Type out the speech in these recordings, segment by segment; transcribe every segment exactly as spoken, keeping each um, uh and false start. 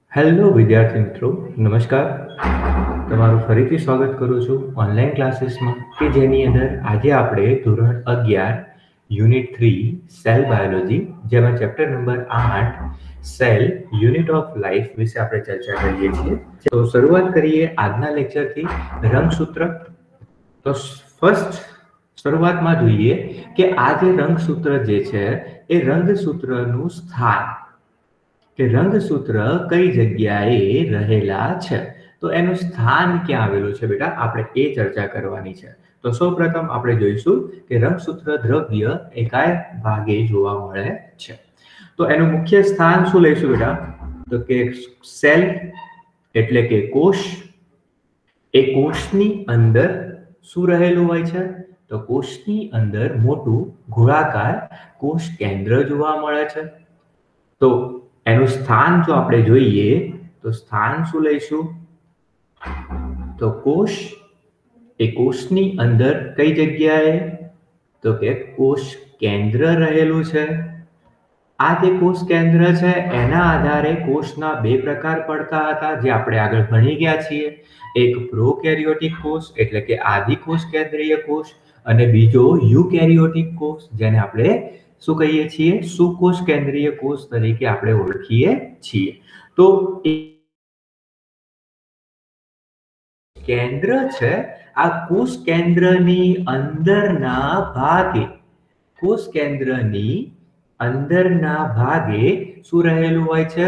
Hello વિદ્યાર્થી મિત્રો, નમસ્કાર. તમારું ફરીથી સ્વાગત કરું છું ઓનલાઈન ક્લાસીસમાં કે જેની અંદર આજે આપણે ધોરણ અગિયાર યુનિટ થ્રી સેલ બાયોલોજી જેમાં ચેપ્ટર નંબર આઠ સેલ યુનિટ ઓફ લાઈફ વિશે આપણે ચર્ચા કરીએ છીએ. તો શરૂઆત કરીએ આજના લેક્ચરથી રંગસૂત્ર. તો ફર્સ્ટ શરૂઆતમાં જોઈએ કે આ જે રંગસૂત્ર જે છે એ રંગસૂત્રનું સ્થાન કે રંગસૂત્ર કઈ જગ્યાએ રહેલા છે, તો એનું સ્થાન ક્યાં આવેલું છે બેટા, આપણે એ ચર્ચા કરવાની છે. તો સૌપ્રથમ આપણે જોઈશું કે રંગસૂત્ર દ્રવ્ય એ કયા ભાગે જોવા મળે છે. તો એનું મુખ્ય સ્થાન શું લઈશું બેટા, તો કે સેલ એટલે કે કોષ. એ કોષની અંદર શું રહેલું હોય છે, તો કોષની અંદર મોટું ગોળાકાર કોષ કેન્દ્ર જોવા મળે છે. તો એનું સ્થાન જો આપણે જોઈએ તો સ્થાન શું લઈશું, તો કોષ. એ કોષની અંદર કઈ જગ્યાએ, તો કે કોષ કેન્દ્ર રહેલું છે. આ જે કોષ કેન્દ્ર છે એના આધારે કોષના બે પ્રકાર પડતા હતા જે આપણે આગળ ભણી ગયા છીએ. એક પ્રોકેરિયોટિક કોષ એટલે કે આદિ કોષ કેન્દ્રીય કોષ, અને બીજો યુકેરિયોટિક કોષ જેને આપણે શું કહીએ છીએ, સુકોષ કેન્દ્રીય કોષ તરીકે આપણે ઓળખીએ છીએ. તો કેન્દ્ર છે આ કોષ કેન્દ્રની અંદરના ભાગે કોષ કેન્દ્રની અંદરના ભાગે શું રહેલું હોય છે,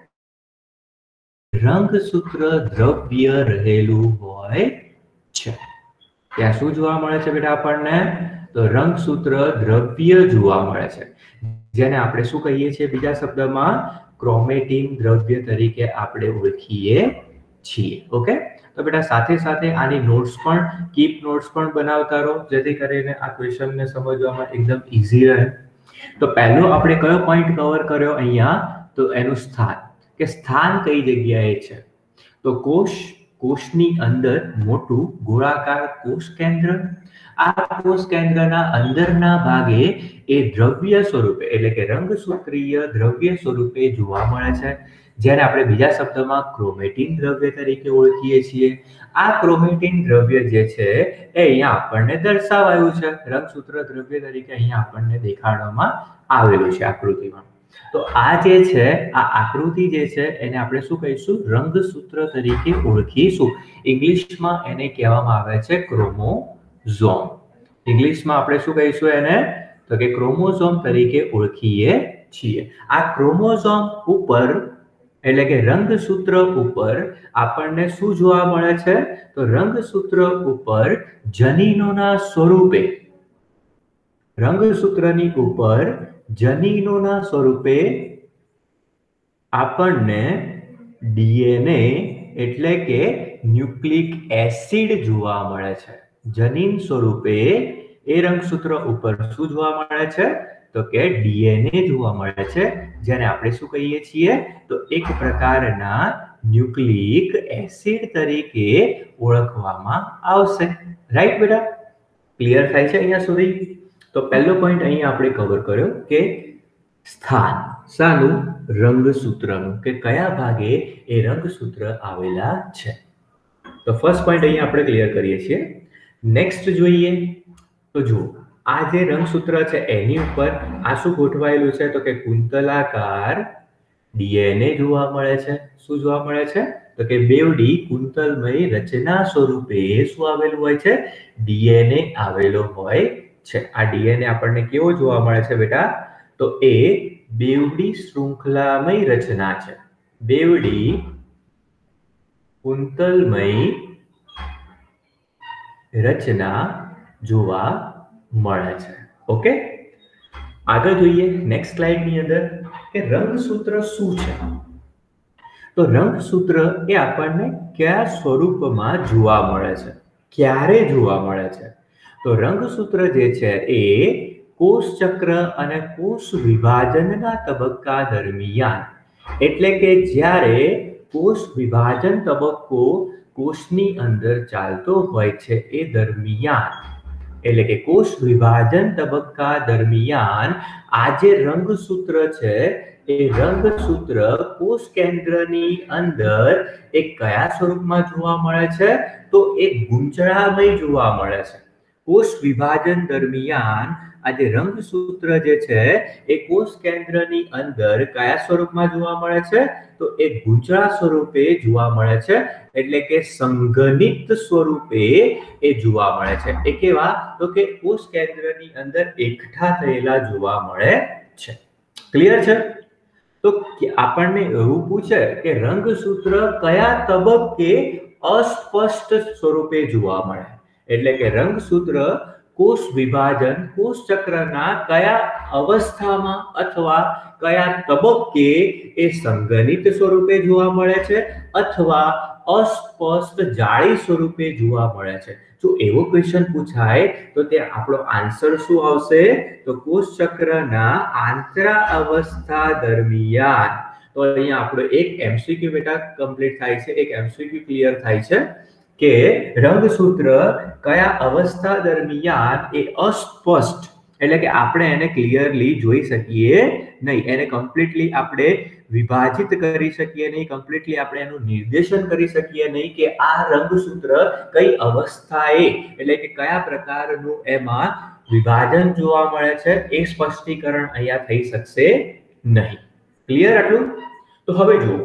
રંગસૂત્ર દ્રવ્ય રહેલું હોય છે. ત્યાં શું જોવા મળે છે બેટા આપણને, તો રંગસૂત્ર દ્રવ્ય જોવા મળે છે જેને આપણે શું કહીએ છીએ, બીજા શબ્દમાં ક્રોમેટીન દ્રવ્ય તરીકે આપણે ઓળખીએ છીએ. ઓકે, તો બેટા સાથે સાથે આની નોટ્સ પણ કીપ નોટ્સ પણ બનાવતા રહો જેથી કરીને આ ક્વેશ્ચનને સમજવામાં એકદમ ઈઝી રહે. તો પહેલો આપણે કયો પોઈન્ટ કવર કર્યો અહીંયા, તો એનું સ્થાન, કે સ્થાન કઈ જગ્યાએ છે, તો કોષ કોષની અંદર મોટું ગોળાકાર કોષ કેન્દ્ર. આ કોષ કેન્દ્રના અંદરના ભાગે એ દ્રવ્ય સ્વરૂપે એટલે કે રંગસૂત્રીય દ્રવ્ય સ્વરૂપે જોવા મળે છે જેને આપણે બીજા શબ્દમાં ક્રોમેટીન દ્રવ્ય તરીકે ઓળખીએ છીએ. આ ક્રોમેટીન દ્રવ્ય જે છે એ અહીંયા આપણને દર્શાવાયું છે, રંગસૂત્ર દ્રવ્ય તરીકે અહીંયા આપણને દેખાડવામાં આવેલું છે આકૃતિમાં. તો આ જે છે આ આકૃતિ જે છે એને આપણે શું કહીશું, રંગસૂત્ર તરીકે ઓળખીશું. ઇંગ્લિશમાં એને કહેવામાં આવે છે ક્રોમોઝોમ. ઇંગ્લિશમાં આપણે શું કહીશું એને, તો કે ક્રોમોઝોમ તરીકે ઓળખીએ છીએ. આ ક્રોમોઝોમ ઉપર એટલે કે રંગસૂત્ર ઉપર આપણને શું જોવા મળે છે, તો રંગસૂત્ર ઉપર જનીનોના સ્વરૂપે રંગસૂત્રની ઉપર જનીનોના સ્વરૂપે આપણને ડીએનએ એટલે કે ન્યુક્લિક એસિડ જોવા મળે છે. જનીન સ્વરૂપે એ રંગસૂત્ર ઉપર શું જોવા મળે છે, તો કે ડીએનએ જોવા મળે છે જેને આપણે શું કહીએ છીએ, તો એક પ્રકારના ન્યુક્લિક એસિડ તરીકે ઓળખવામાં આવશે. રાઈટ બેટા, ક્લિયર થાય છે અહીંયા સુધી? તો પહેલો પોઈન્ટ અહીંયા આપણે કવર કર્યો કે સ્થાન શાનું, રંગસૂત્રનું, કે કયા ભાગે એ રંગસૂત્ર આવેલા છે. તો ફર્સ્ટ પોઈન્ટ અહીંયા આપણે ક્લિયર કરીએ છીએ. નેક્સ્ટ જોઈએ તો જુઓ, આ જે રંગસૂત્ર છે એની ઉપર આ શું ગોઠવાયેલું છે, તો કે કુંતલાકાર ડીએનએ જોવા મળે છે. શું જોવા મળે છે, તો કે બેવડી કુંતલમય રચના સ્વરૂપે શું આવેલું હોય છે, ડીએનએ આવેલો હોય છે. આ ડીએનએ આપણને કેવો જોવા મળે છે બેટા, તો એ બેવડી શૃંખલામય રચના છે. બેવડી કુંતલમય રચના જોવા મળે છે. ઓકે, આગળ જોઈએ નેક્સ્ટ સ્લાઇડની અંદર કે રંગસૂત્ર શું છે. તો રંગસૂત્ર એ આપણને કયા સ્વરૂપમાં જોવા મળે છે, ક્યારે જોવા મળે છે, તો રંગસૂત્ર જે છે એ કોષ ચક્ર અને કોષ વિભાજનના તબક્કા દરમિયાન એટલે કે જ્યારે કોષ વિભાજન તબક્કો કોષની અંદર ચાલતો હોય છે એ દરમિયાન એટલે કે કોષ વિભાજન તબક્કા દરમિયાન આ જે રંગસૂત્ર છે એ રંગસૂત્ર કોષ કેન્દ્રની અંદર એ કયા સ્વરૂપમાં જોવા મળે છે? તો એ ગૂંચળામય જોવા મળે છે. કોષ વિભાજન દરમિયાન આ જે રંગસૂત્ર જે છે એ કોષ કેન્દ્રની અંદર કયા સ્વરૂપમાં જોવા મળે છે? તો એ ગૂંચળા સ્વરૂપે જોવા મળે છે, એટલે કે સંઘનિત સ્વરૂપે એ જોવા મળે છે. એ કેવા? તો કે કોષ કેન્દ્રની અંદર એકઠા થયેલા જોવા મળે છે. ક્લિયર છે? તો આપણને એવું પૂછે કે રંગસૂત્ર કયા તબક્કે અસ્પષ્ટ સ્વરૂપે જોવા મળે, એટલે કે રંગસૂત્ર કોષ વિભાજન કોષ ચક્રના કયા અવસ્થામાં અથવા કયા તબક્કે એ સંઘનિત સ્વરૂપે જોવા મળે છે અથવા અસ્પષ્ટ જાળી સ્વરૂપે જોવા મળે છે. જો એવો ક્વેશ્ચન પૂછાય તો તે આપણો આન્સર શું આવશે? તો કોષ ચક્રના આંતરા અવસ્થા દરમિયાન. તો અહીંયા આપણો એક એમસીક્યુ બેટા કમ્પ્લીટ થાય છે, એક એમસીક્યુ ક્લિયર થાય છે કે રંગસૂત્ર કયા અવસ્થા દરમિયાન એ અસ્પષ્ટ, એટલે કે આપણે એને ક્લિયરલી જોઈ શકીએ નહીં, એને કમ્પ્લીટલી આપણે વિભાજિત કરી શકીએ નહીં, કમ્પ્લીટલી આપણે એનું નિર્દેશન કરી શકીએ નહીં કે આ રંગસૂત્ર કઈ અવસ્થાએ, એટલે કે કયા પ્રકારનું એમાં વિભાજન જોવા મળે છે, એ સ્પષ્ટીકરણ અહીંયા થઈ શકશે નહીં. ક્લિયર આટલું? તો હવે જુઓ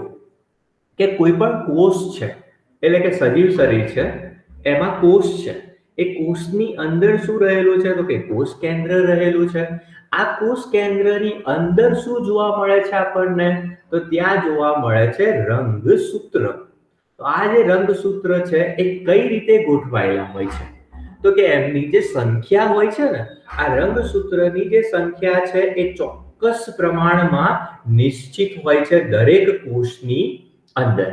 કે કોઈ પણ કોષ છે, એટલે કે સજીવ શરીર છે, એમાં કોષ છે. એ કોષની અંદર શું રહેલું છે? તો કે કોષ કેન્દ્ર રહેલું છે. આ કોષ કેન્દ્રની અંદર શું જોવા મળે છે આપણને? તો ત્યાં જોવા મળે છે રંગસૂત્ર. તો આ જે રંગસૂત્ર છે એ કઈ રીતે ગોઠવાયેલા હોય છે? તો કે એમની જે સંખ્યા હોય છે ને, આ રંગસૂત્રની જે સંખ્યા છે એ ચોક્કસ પ્રમાણમાં નિશ્ચિત હોય છે દરેક કોષની અંદર.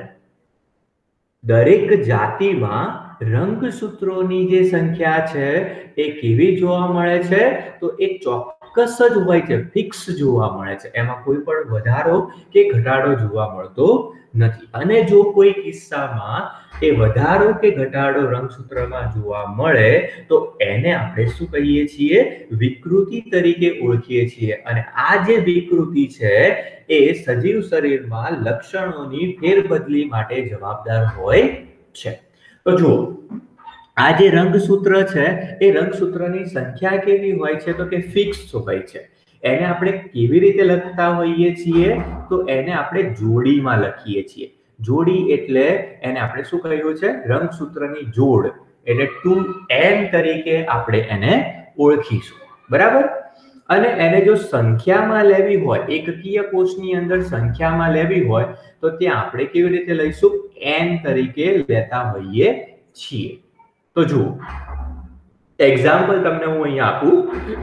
દરેક જાતિમાં રંગસૂત્રોની જે સંખ્યા છે એ કેવી જોવા મળે છે? તો એ ચોક્કસ જ હોય છે, ફિક્સ જોવા મળે છે. એમાં કોઈ પણ વધારો કે ઘટાડો જોવા મળતો નથી. અને જો કોઈ કિસ્સામાં એ વધારો કે ઘટાડો રંગસૂત્રમાં જોવા મળે તો એને આપણે શું કહીએ છીએ? વિકૃતિ તરીકે ઓળખીએ છીએ. અને આ જે વિકૃતિ છે એ સજીવ શરીરમાં લક્ષણોની ફેરબદલી માટે જવાબદાર હોય છે. તો જુઓ, આ જે રંગસૂત્ર છે એ રંગસૂત્રની સંખ્યા કેવી હોય છે? તો કે ફિક્સ હોય છે. એને આપણે કેવી રીતે લખતા હોઈએ છીએ? તો એને આપણે જોડીમાં લખીએ છીએ. જોડી એટલે એને આપણે શું કહ્યું છે? રંગસૂત્રની જોડ, એટલે ટુ એન તરીકે આપણે એને ઓળખીશું. બરાબર? અને એને જો સંખ્યામાં લેવી હોય, એકકીય કોષની અંદર સંખ્યામાં લેવી હોય તો ત્યાં આપણે કેવી રીતે લઈશું? એન તરીકે લેતા હોઈએ છીએ. તો જુઓ, એક્ઝામ્પલ તમને હું અહીંયા આપું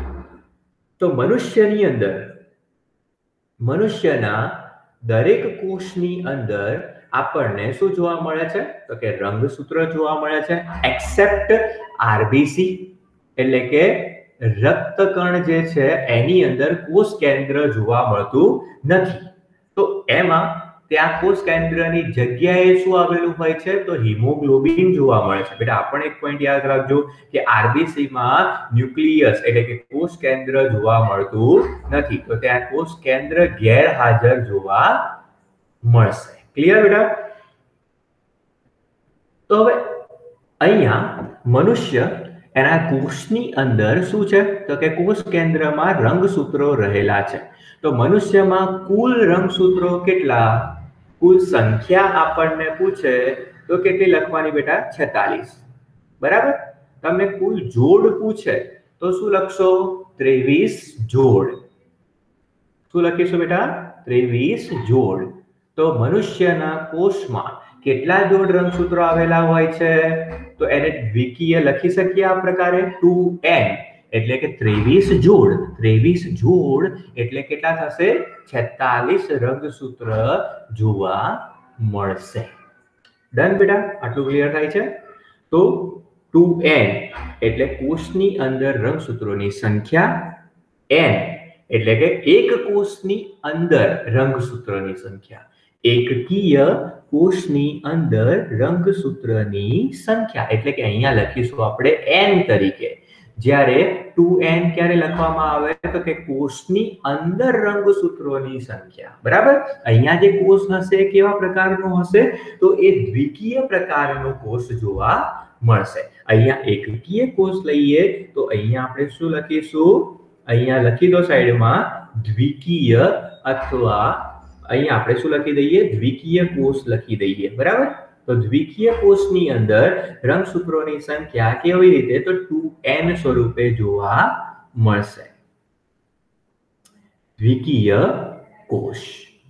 તો મનુષ્યની અંદર મનુષ્યના દરેક કોષની અંદર આપણને શું જોવા મળે છે? તો કે રંગસૂત્ર જોવા મળે છે, એક્સેપ્ટ આરબીસી, એટલે કે રક્તકણ જે છે એની અંદર કોષ કેન્દ્ર જોવા મળતું નથી. તો એમાં ત્યાં કોષ કેન્દ્રની જગ્યાએ શું આવેલું હોય છે? તો હિમોગ્લોબિન જોવા મળે છે. બેટા આપણે એક પોઈન્ટ યાદ રાખજો કે આરબીસી માં ન્યુક્લિયસ, એટલે કે કોષ કેન્દ્ર જોવા મળતું નથી. તો ત્યાં કોષ કેન્દ્ર ગેરહાજર જોવા મળશે. ક્લિયર બેટા? તો હવે અહીંયા મનુષ્ય એના કોષની અંદર શું છે? તો કે કોષ કેન્દ્રમાં રંગસૂત્રો રહેલા છે. તો મનુષ્યમાં કુલ રંગસૂત્રો કેટલા? કુલ સંખ્યા આપણને પૂછે તો કેટલી લખવાની બેટા? છેતાલીસ. બરાબર? તમને કુલ જોડ પૂછે તો શું લખશો? ત્રેવીસ જોડ. શું લખીશું બેટા? ત્રેવીસ જોડ. તો મનુષ્યના કોષમાં કેટલા જોડ રંગસૂત્રો આવેલા હોય છે? તો એને દ્વિકીય લખી શકીએ આ પ્રકારે, ટુ એન, એટલે કે ત્રેવીસ જોડ. ત્રેવીસ જોડ એટલે કેટલા થશે? છેતાલીસ રંગસૂત્ર જોવા મળશે. ડન બેટા? આટલું ક્લિયર થાય છે? તો ટુ એન એટલે કોષની અંદર રંગસૂત્રોની સંખ્યા, એન એટલે કે એક કોષની અંદર રંગસૂત્રોની સંખ્યા, એકકીય કોષની અંદર રંગસૂત્રની સંખ્યા, એટલે કે અહીંયા લખીશું આપણે એન તરીકે. જ્યારે ટુ એન ક્યારે લખવામાં આવે તો કે કોષની અંદર રંગસૂત્રોની સંખ્યા, બરાબર. અહીંયા જે કોષ હશે કેવા પ્રકારનો હશે તો એ દ્વિકીય પ્રકારનો કોષ જોવા મળશે. અહીંયા એકકીય કોષ લઈએ તો અહીંયા આપણે શું લખીશું, અહીંયા લખી દો સાઈડમાં દ્વિકીય, અથવા અહીંયા આપણે શું લખી દઈએ દ્વિકીય કોષ લખી દઈએ, બરાબર. તો દ્વિકીય કોષની અંદર રંગસૂત્રોની સંખ્યા કેવી રીતે તો ટુ એન સ્વરૂપે જોવા મળશે. દ્વિકીય કોષ.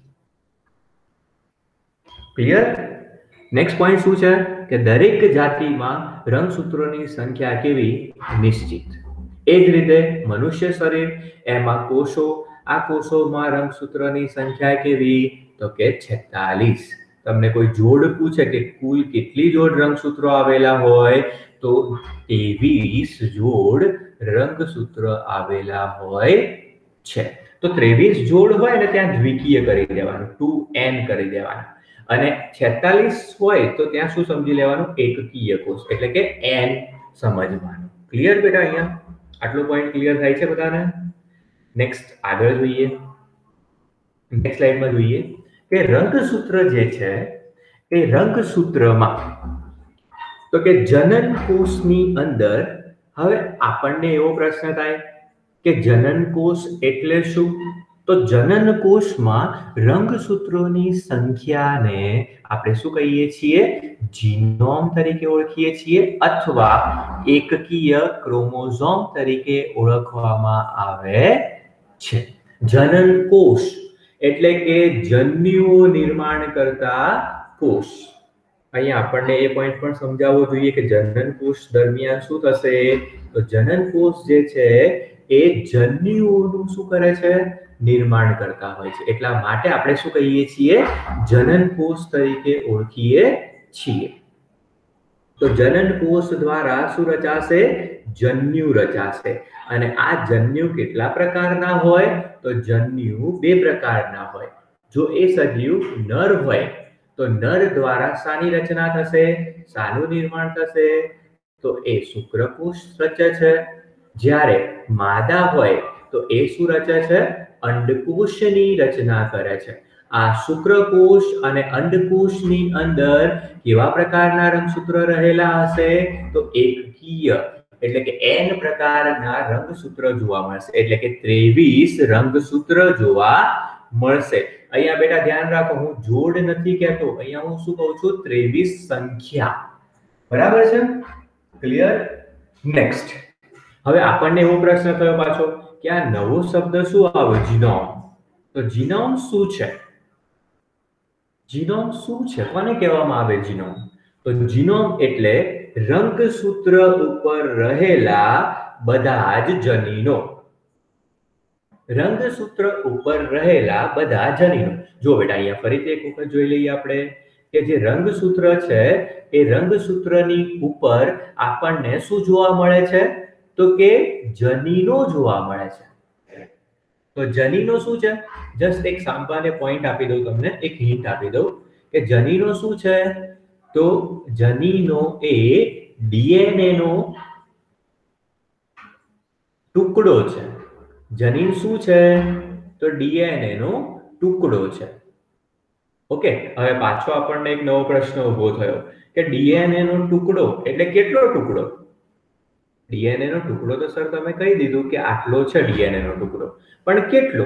ક્લિયર? નેક્સ્ટ પોઈન્ટ શું છે કે દરેક જાતિમાં રંગસૂત્રોની સંખ્યા કેવી નિશ્ચિત. એ જ રીતે મનુષ્ય શરીર એમાં કોષો, આ કોષોમાં રંગસૂત્રોની સંખ્યા કેવી તો કે છેતાલીસ. તમને કોઈ જોડ પૂછે કે કુલ કેટલી જોડ રંગસૂત્રો આવેલા હોય તો ત્રેવીસ જોડ રંગસૂત્ર આવેલા હોય છે. તો ત્રેવીસ જોડ હોય ને ત્યાં દ્વિકીય કરી દેવાનું, ટુ એન કરી દેવાનું, અને છેતાલીસ હોય તો ત્યાં શું સમજી લેવાનું એકકીય કોષ, એટલે કે એન સમજવાનું. ક્લિયર બેટા? અહીંયા આટલો પોઈન્ટ ક્લિયર થાય છે બધાને? નેક્સ્ટ આગળ જોઈએ, નેક્સ્ટ સ્લાઇડમાં જોઈએ કે રંગસૂત્ર જે છે એ રંગસૂત્રમાં તો કે જનન કોષની અંદર, હવે આપણને એવો પ્રશ્ન થાય કે જનન કોષ એટલે શું? તો જનન કોષમાં રંગસૂત્રોની સંખ્યાને આપણે શું કહીએ છીએ જીનોમ તરીકે ઓળખીએ છીએ, અથવા એકકીય ક્રોમોઝોમ તરીકે ઓળખવામાં આવે છે. જનન કોષ એટલે કે જન્યુઓ નિર્માણ કરતા કોષ. અહીંયા આપણને એ પોઈન્ટ પણ સમજાવવો જોઈએ કે જનન કોષ દરમિયાન શું થશે તો જનન કોષ જે છે એ જન્યુઓનું શું કરે છે નિર્માણ કરતા હોય છે. એટલા માટે આપણે શું કહીએ છીએ જનન કોષ તરીકે ઓળખીએ છીએ. તો જનન કોષ દ્વારા શું રચાશે જન્યુ રચાશે. અને આ જન્યુ કેટલા પ્રકારના હોય તો જન્યુ બે પ્રકારના હોય. જો એ સજીવ નર હોય તો નર દ્વારા શાની રચના થશે શાનું નિર્માણ થશે તો એ શુક્રકોષ રચે છે. જ્યારે માદા હોય તો એ શું રચે છે અંડકોષની રચના કરે છે. આ શુક્રકોષ અને અંડકોષની અંદર કેવા પ્રકારના રંગસૂત્ર રહેલા હશે તો એકકીય એટલે કે એન પ્રકારના રંગસૂત્ર જોવા મળશે. એટલે કે ત્રેવીસ રંગસૂત્ર જોવા મળશે. અહીંયા બેટા ધ્યાન રાખો, હું જોડ નથી કહેતો, અહીંયા હું શું કહું છું ત્રેવીસ સંખ્યા. બરાબર છે? ક્લિયર? નેક્સ્ટ હવે આપણને એવો પ્રશ્ન થયો પાછો કે આ નવો શબ્દ શું આવ્યો જીનોમ. તો જીનોમ શું છે? જીનોમ શું છે? કોને કહેવામાં આવે જીનોમ? તો જીનોમ એટલે રંગસૂત્ર ઉપર રહેલા બધા જ જનીનો. રંગસૂત્ર ઉપર રહેલા બધા જનીનો. જો બેટા અહીંયા ફરીથી એક વખત જોઈ લઈએ આપણે કે જે રંગસૂત્ર છે એ રંગસૂત્રની ઉપર આપણને શું જોવા મળે છે તો કે જનીનો જોવા મળે છે. તો જનીનો શું છે? જસ્ટ એક સામાન્ય પોઈન્ટ આપી દઉં તમને, એક હિન્ટ આપી દઉં કે જનીનો શું છે તો જનીનો એ ડીએનએ નો ટુકડો છે. જનીન શું છે તો ડીએનએ નો ટુકડો છે. ઓકે, હવે પાછો આપણને એક નવો પ્રશ્ન ઉભો થયો કે ડીએનએ નો ટુકડો એટલે કેટલો ટુકડો? ડીએનએ નો ટુકડો તો સર તમે કહી દીધું કે આટલો છે ડીએનએ નો ટુકડો, પણ કેટલો?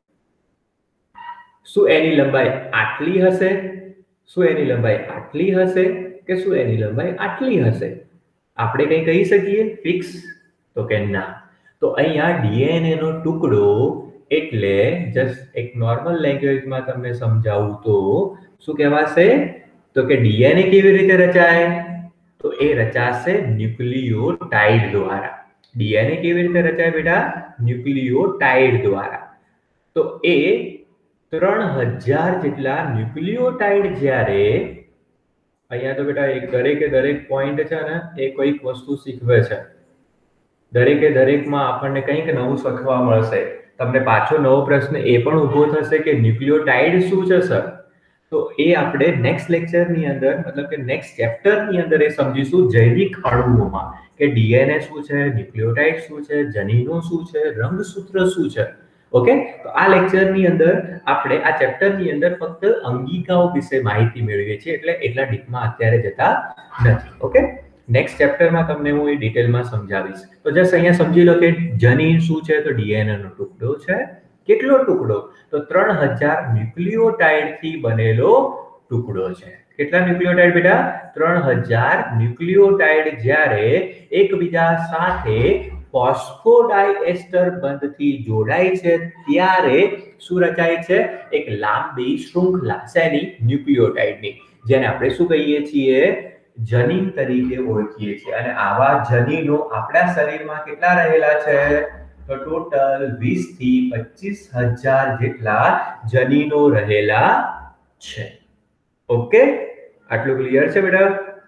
શું એની લંબાઈ આટલી હશે? શું એની લંબાઈ આટલી હશે કે શું એની લંબાઈ આટલી હશે? આપણે કઈ કહી શકીએ ફિક્સ તો કે ના. તો અહીંયા ડીએનએ નો ટુકડો એટલે જસ્ટ એક નોર્મલ લેંગ્વેજમાં તમને સમજાવું તો શું કહેવાશે તો કે ડીએનએ કેવી રીતે રચાય તો એ રચાશે ન્યુક્લિયોટાઇડ દ્વારા. ડીએનએ કેવી રીતે રચાય બેટા? ન્યુક્લિયોટાઇડ દ્વારા. તો એ ત્રણ હજાર જેટલા ન્યુક્લિયોટાઇડ જ્યારે અહીંયા તો બેટા એક દરેકે દરેક પોઈન્ટ છે ને એ કોઈક વસ્તુ શીખવે છે. દરેકે દરેકમાં આપણને કંઈક નવું શીખવા મળશે. તમને પાછો નવો પ્રશ્ન એ પણ ઊભો થશે કે ન્યુક્લિયોટાઇડ શું છે સર? તો એ આપણે નેક્સ્ટ લેક્ચરની અંદર મતલબ કે નેક્સ્ટ ચેપ્ટરની અંદર એ સમજીશું જૈવિક અણુઓમાં કે ડીએનએ શું છે, ન્યુક્લિયોટાઇડ શું છે, જનીનો શું છે, રંગસૂત્ર શું છે. ઓકે, તો આ લેક્ચરની અંદર આપણે આ ચેપ્ટરની અંદર ફક્ત અંગિકાઓ વિશે માહિતી મેળવીએ છીએ, એટલે એટલા ડીપમાં અત્યારે જતા નથી. ઓકે, નેક્સ્ટ ચેપ્ટરમાં તમને હું એ ડિટેલમાં સમજાવીશ. તો જસ્ટ અહીંયા સમજી લો કે જનીન શું છે, તો ડીએનએ નો ટુકડો છે. કેટલો ટુકડો? તો ત્રણ હજાર ન્યુક્લિયોટાઇડ થી બનેલો ટુકડો છે. કેટલા ન્યુક્લિયોટાઇડ બેટા? ત્રણ હજાર ન્યુક્લિયોટાઇડ જ્યારે એકબીજા સાથે ફોસ્ફોડાયએસ્ટર બંધથી જોડાય છે ત્યારે શું રચાય છે? એક લાંબી શૃંખલા. શેની? ન્યુક્લિયોટાઇડની, જેને આપણે શું કહીએ છીએ? જનીન તરીકે ઓળખીએ છીએ. અને આવા જનીનો આપણા શરીરમાં કેટલા રહેલા છે? તો ટોટલ વીસ થી પચીસ હજાર જેટલા જનીનો રહેલા છે. ઓકે, આટલું ક્લિયર છે બેટા?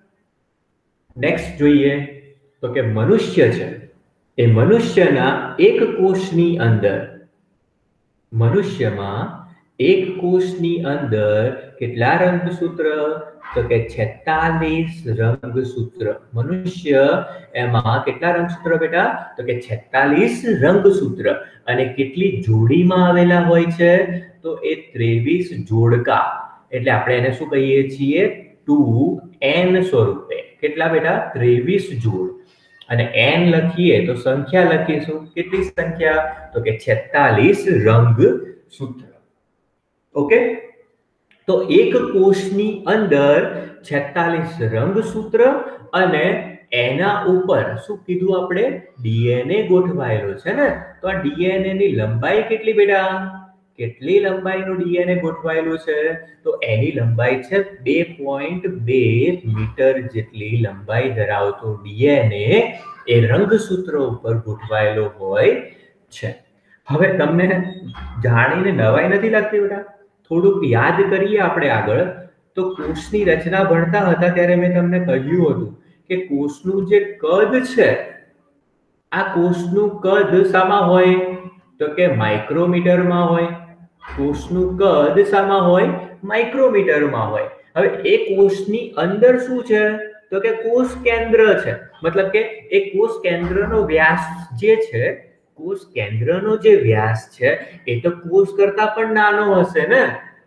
નેક્સ્ટ જોઈએ તો કે મનુષ્ય છે એ મનુષ્યના એક કોષની અંદર મનુષ્યમાં એક કોષની અંદર કેટલા રંગસૂત્ર? તો કે છેતાલીસ રંગસૂત્ર. મનુષ્ય એમાં કેટલા રંગસૂત્ર બેટા? તો કે છેતાલીસ રંગસૂત્ર. અને કેટલી જોડીમાં આવેલા હોય છે? તો એ ત્રેવીસ જોડકા. એટલે આપણે એને શું કહીએ છીએ? ટુ એન સ્વરૂપે. કેટલા બેટા? ત્રેવીસ જોડ. અને એન લખીએ તો સંખ્યા લખીશું. કેટલી સંખ્યા? તો કે છેતાલીસ રંગસૂત્ર. ઓકે, તો એક કોષની અંદર છેતાલીસ રંગસૂત્ર અને એના ઉપર શું કીધું આપણે? ડીએનએ ગોઠવાયેલો છે ને. તો આ ડીએનએ ની લંબાઈ કેટલી બેટા? કેટલી લંબાઈનું ડીએનએ ગોઠવાયેલું છે? તો એની લંબાઈ છે બે પોઈન્ટ બે મીટર જેટલી લંબાઈ ધરાવતો ડીએનએ એ રંગસૂત્રો ઉપર ગોઠવાયેલો હોય છે. હવે તમને જાણીને નવાઈ નથી લાગતી બેટા? થોડુંક યાદ કરીએ આપણે આગળ. તો કોષની રચના ભણતા હતા ત્યારે મેં તમને કહ્યું હતું કે કોષનું જે કદ છે, આ કોષનું કદ શામાં હોય? તો કે માઇક્રોમીટરમાં હોય. કોષનું કદ શામાં હોય? માઇક્રોમીટરમાં હોય. હવે એ કોષની અંદર શું છે? તો કે કોષ કેન્દ્ર છે. મતલબ કે એ કોષ કેન્દ્રનો વ્યાસ જે છે, કોષ કેન્દ્રનો જે વ્યાસ છે એ તો કોષ કરતા પણ નાનો હશે ને.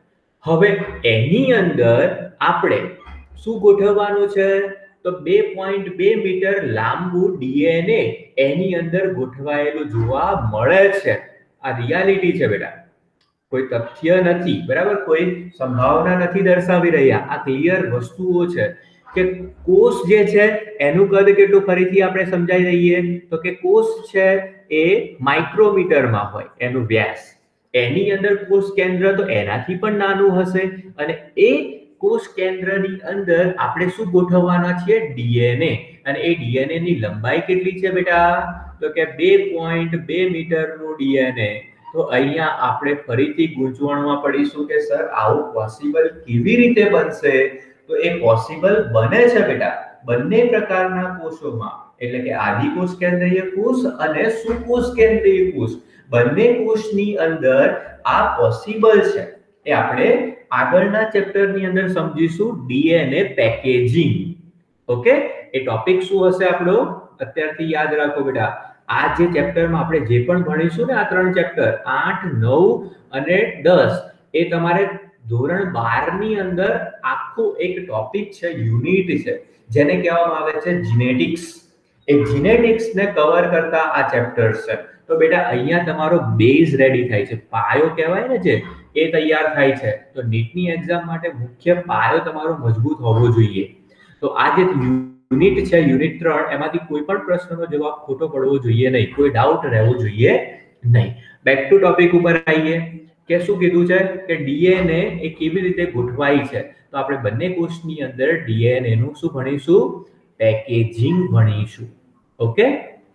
હવે એની અંદર આપણે શું ગોઠવવાનું છે? તો બે પોઈન્ટ બે મીટર લાંબુ ડીએનએ એની અંદર ગોઠવાયેલું જોવા મળે છે. આ રિયાલિટી છે બેટા, કોઈ તથ્ય નથી. બરાબર? કોઈ સંભાવના નથી દર્શાવી રહ્યા. આ ક્લિયર વસ્તુઓ છે કે કોષ જે છે એનું કદ કેટલું? ફરીથી આપણે સમજાવી દઈએ તો કે કોષ છે એ માઇક્રોમીટરમાં હોય એનું વ્યાસ. એની અંદર કોષ કેન્દ્ર તો એનાથી પણ નાનું હશે. અને એ કોષ કેન્દ્રની અંદર આપણે શું ગોઠવવાના છીએ? ડીએનએ. અને એ ડીએનએ ની લંબાઈ કેટલી છે બેટા? તો કે બે પોઈન્ટ બે મીટરનું ડીએનએ. તો અહીંયા આપણે ફરીથી ગૂંચવણમાં પડીશું કે સર આવું પોસિબલ કેવી રીતે બનશે? તો એ પોસિબલ બને છે બેટા બંને પ્રકારના કોષોમાં. એટલે કે આદિકોષ કેન્દ્રીય કોષ અને સુકોષ કેન્દ્રીય કોષ, બંને કોષની અંદર આ પોસિબલ છે. એ આપણે આગળના ચેપ્ટરની અંદર સમજીશું. DNA packaging. ઓકે, એ ટોપિક શું હશે આપણો? અત્યારથી યાદ રાખો બેટા. આ જે ચેપ્ટરમાં આપણે જે પણ ભણીશું ને, આ ત્રણ ચેપ્ટર આઠ, નવ અને દસ, એ તમારે ધોરણ બાર ની અંદર આખું એક ટોપિક છે, યુનિટ છે, જેને કહેવામાં આવે છે જીનેટિક્સ. એ જીનેટિક્સ ને કવર કરતા આ ચેપ્ટર્સ છે. તો બેટા અહીંયા તમારો બેઝ રેડી થાય છે. પાયો કહેવાય ને જે, એ તૈયાર થાય છે. તો નીટની એક્ઝામ માટે મુખ્ય પાયો તમારો મજબૂત હોવો જોઈએ. તો આ જે યુનિટ છે, યુનિટ ત્રણ, એમાંથી કોઈ પણ પ્રશ્નનો જવાબ ખોટો પડવો જોઈએ નહીં, કોઈ ડાઉટ રહેવો જોઈએ નહીં. બેક ટુ ટોપિક ઉપર આવીએ કે શું કીધું છે કે ડીએનએ એ કેવી રીતે ગોઠવાય છે. તો આપણે બંને કોષની અંદર ડીએનએ નું શું ભણીશું? પેકેજિંગ ભણીશું. ઓકે,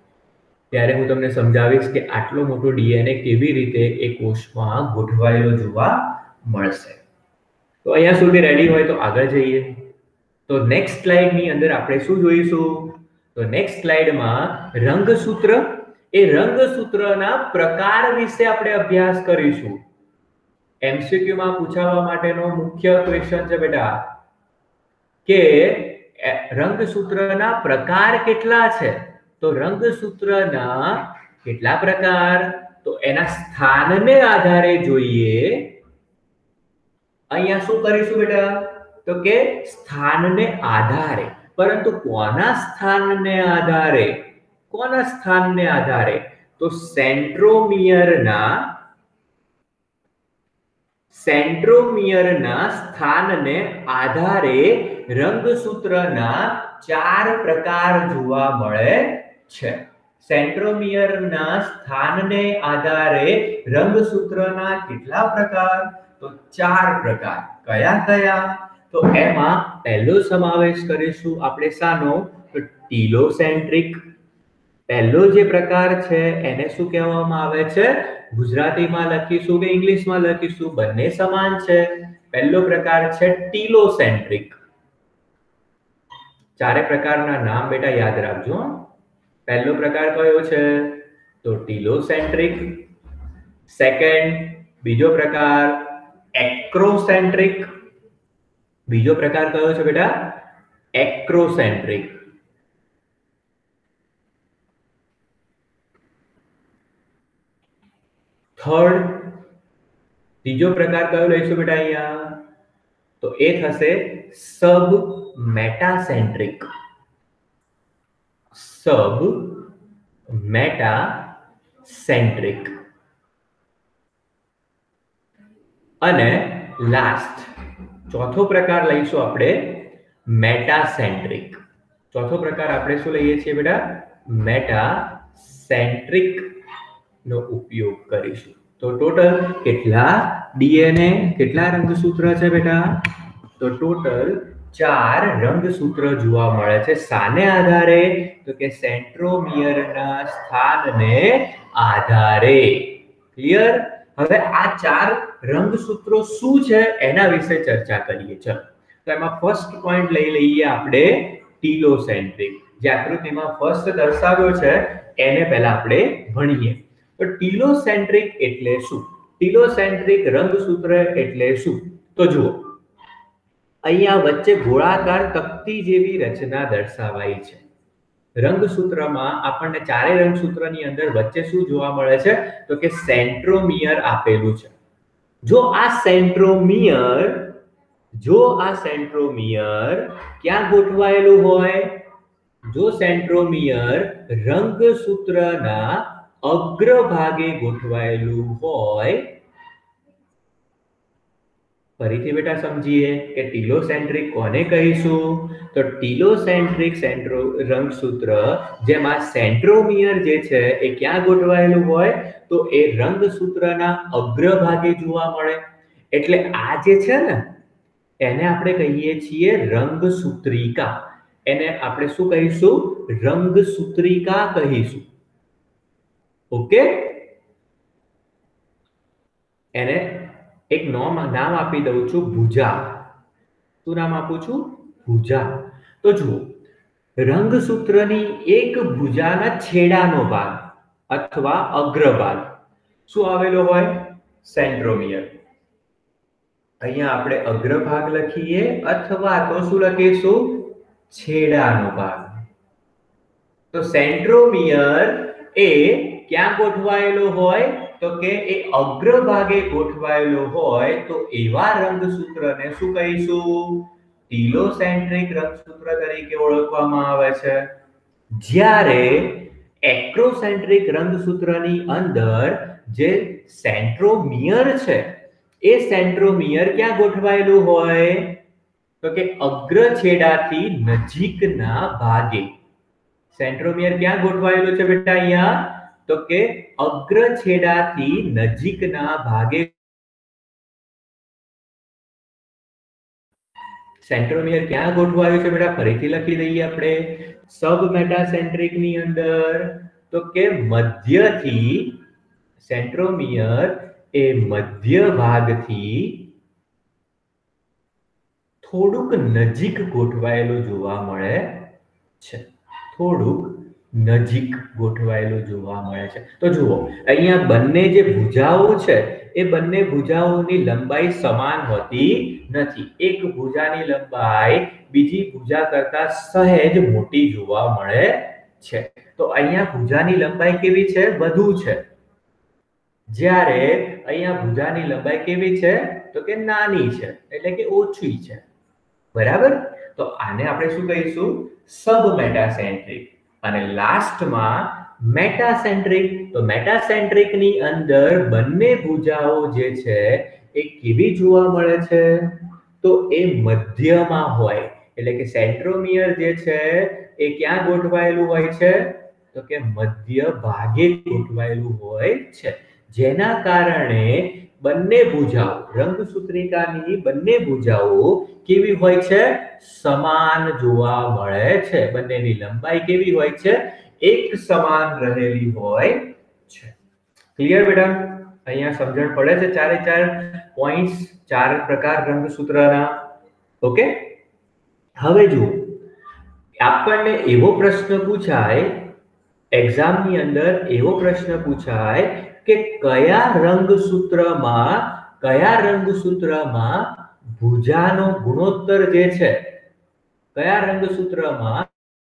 ત્યારે હું તમને સમજાવીશ કે આટલો મોટો ડીએનએ કેવી રીતે એ કોષમાં ગોઠવાયેલો જોવા મળશે. તો અહીંયા સુધી રેડી હોય તો આગળ જઈએ. તો નેક્સ્ટ સ્લાઇડની અંદર આપણે શું જોઈશું? તો નેક્સ્ટ સ્લાઇડમાં રંગસૂત્ર, એ રંગસૂત્રના પ્રકાર વિશે આપણે અભ્યાસ કરીશું. एमसीक्यू में पूछावा माटेनो मुख्य क्वेश्चन छे बेटा के रंगसूत्रना प्रकार केटला छे। तो रंगसूत्रना केटला प्रकार तो एना स्थानने आधारे जोईए। अहींया शुं करीशुं बेटा तो के स्थानने आधारे, परंतु कोना स्थानने आधारे कोना स्थानने आधारे तो सेंट्रोमियरना सेंट्रोमियरना स्थानने आधारे रंगसूत्रना चार प्रकार जोवा मळे छे। सेंट्रोमियरना स्थानने आधारे रंगसूत्रना केटला प्रकार तो चार प्रकार। कया कया तो एमां पहेलो समावेश करीशुं आपणे शानो तो टीलोसेंट्रिक। पहेलो जे प्रकार छे एने शुं कहेवामां आवे छे गुजरातीमां लखीशुं के इंग्लिशमां लखीशुं बंने समान छे। पहेलो प्रकार छे टीलोसेंट्रिक। चारे प्रकारना नाम बेटा याद राखजो। पहेलो प्रकार कयो छे तो टीलोसेंट्रिक। सेकंड बीजो प्रकार एक्रोसेंट्रिक। बीजो प्रकार कयो छे बेटा एक्रोसेंट्रिक। थर्ड तीजो प्रकार कयो लईशुं बेटा अहींया तो ए थशे सब मेटासेंट्रिक। सब मेटासेंट्रिक। अने लास्ट चौथो प्रकार लईशुं आपणे मेटासेंट्रिक। चौथो प्रकार आपणे शुं लईए छीए बेटा मेटासेंट्रिक नो उपयोग करीशुं। तो टोटल केटला डीएनए केटला रंगसूत्र छे बेटा तो टोटल चार रंगसूत्र जोवा मळे छे। साने आधारे तो के सेंट्रोमियरना स्थानने आधारे। क्लियर। हवे आ चार रंगसूत्रो शुं छे एना विશે चर्चा करीए। चलो तो एमां फर्स्ट पॉइंट लई लईए आपणे टीलोसेंट्रिक। जे आकृतिमां फर्स्ट दर्शाव्यो छे एने पहेला आपणे भणीए। तो टीलोसेंट्रिक एटले शुं? टीलोसेंट्रिक रंगसूत्र एटले शुं? तो जुओ अहींया वच्चे गोळाकार तकती जेवी रचना दर्शावाई छे। रंगसूत्रमां आपणने चारे रंगसूत्रनी अंदर वच्चे शुं जोवा मळे छे तो के सेंट्रोमियर आपेલું છે। जो आ सेंट्रोमियर जो आ सेंट्रोमियर क्या गोठवायेલું होय जो सेंट्रोमियर रंगसूत्रना अग्रभागे गोठवायेલું होय। फरीथी बेटा समझीए के टीलोसेंट्रिक कोने कहीशुं तो टीलोसेंट्रिक सेंट्रो रंगसूत्र जेमां सेंट्रोमियर जे छे ए क्या गोठवायेલું होय तो ए रंगसूत्रना अग्रभागे जोवा मळे। एटले आ जे छे ने एने आपणे कहीए छीए रंगसूत्रिका। एने आपणे शुं कहीशुं रंगसूत्रिका कहीशुं। ओके एने एक नाम नाम आपी दઉં છું ભુજા। શું નામ આપું છું ભુજા। તો જુઓ રંગસૂત્રની એક ભુજાના છેડાનો ભાગ अथवा अग्रभाग શું આવેલો હોય સેન્ટ્રોમિયર। અહીંયા આપણે અગ્રભાગ લખીએ અથવા તો શું લખીશું છેડાનો ભાગ। તો સેન્ટ્રોમિયર એ ક્યાં ગોઠવાયેલો હોય तो के ए अग्रभागे गोठवायेलो होय तो एवा रंगसूत्रने शुं कहीशुं टीलोसेंट्रिक रंगसूत्र तरीके ओळखवामां आवे छे। ज्यारे एक्रोसेंट्रिक रंगसूत्रनी अंदर जे सेंट्रोमियर छे ए सेंट्रोमियर क्या गोठवायेलुं होय तो के अग्र छेडाथी नजीकना भागे। सेंट्रोमियर क्या गोठवायेलुं छे बेटा अहींया तो के अग्र छेडाथी नजीकना भागे। सेंट्रोमियर क्या गोठवायुं छे बेटा फरीथी लखी दઈએ આપણે सब मेटासेंट्रिक नी अंदर तो के मध्यथी सेंट्रोमियर ए मध्य भागथी થોડુંક નજીક ગોઠવાયેલું જોવા મળે છે। થોડુંક નજીક ગોઠવાયેલું જોવા મળે છે. તો જુઓ અહીંયા બંને જે ભુજાઓ છે એ બંને ભુજાઓની લંબાઈ સમાન હોતી નથી. એક ભુજાની લંબાઈ બીજી ભુજા કરતા સહેજ મોટી જોવા મળે છે. તો અહીંયા ભુજાની લંબાઈ કેવી છે? વધુ છે. જ્યારે અહીંયા ભુજાની લંબાઈ કેવી છે? તો કે નાની છે, એટલે કે ઓછી છે. બરાબર? તો આને આપણે શું કહીશું? સબમેટાસેન્ટ્રિક. અને લાસ્ટમાં મેટાસેન્ટ્રિક. તો મેટાસેન્ટ્રિકની અંદર બંને ભુજાઓ જે છે એ કેવી જોવા મળે છે? તો એ મધ્યમાં હોય, એટલે કે સેન્ટ્રોમિયર જે છે એ ક્યાં ગોઠવાયેલું હોય છે? તો કે મધ્ય ભાગે ગોઠવાયેલું હોય છે, જેના કારણે બંને ભુજાઓ, રંગસૂત્રિકાની બંને ભુજાઓ કેવી હોય છે? સમાન જોવા મળે છે. બંનેની લંબાઈ કેવી હોય છે? એક સમાન રહેલી હોય છે. ક્લિયર બેટા? અહીંયા સમજણ પડે છે? ચારે ચાર પોઈન્ટ્સ, ચાર પ્રકાર રંગસૂત્રના. ઓકે, હવે જુઓ, આપણને એવો પ્રશ્ન પૂછાય એક્ઝામની અંદર, એવો પ્રશ્ન પૂછાય કે કયા રંગસૂત્રમાં કયા રંગસૂત્રમાં ભુજાનો ગુણોત્તર જે છે, કયા રંગસૂત્રમાં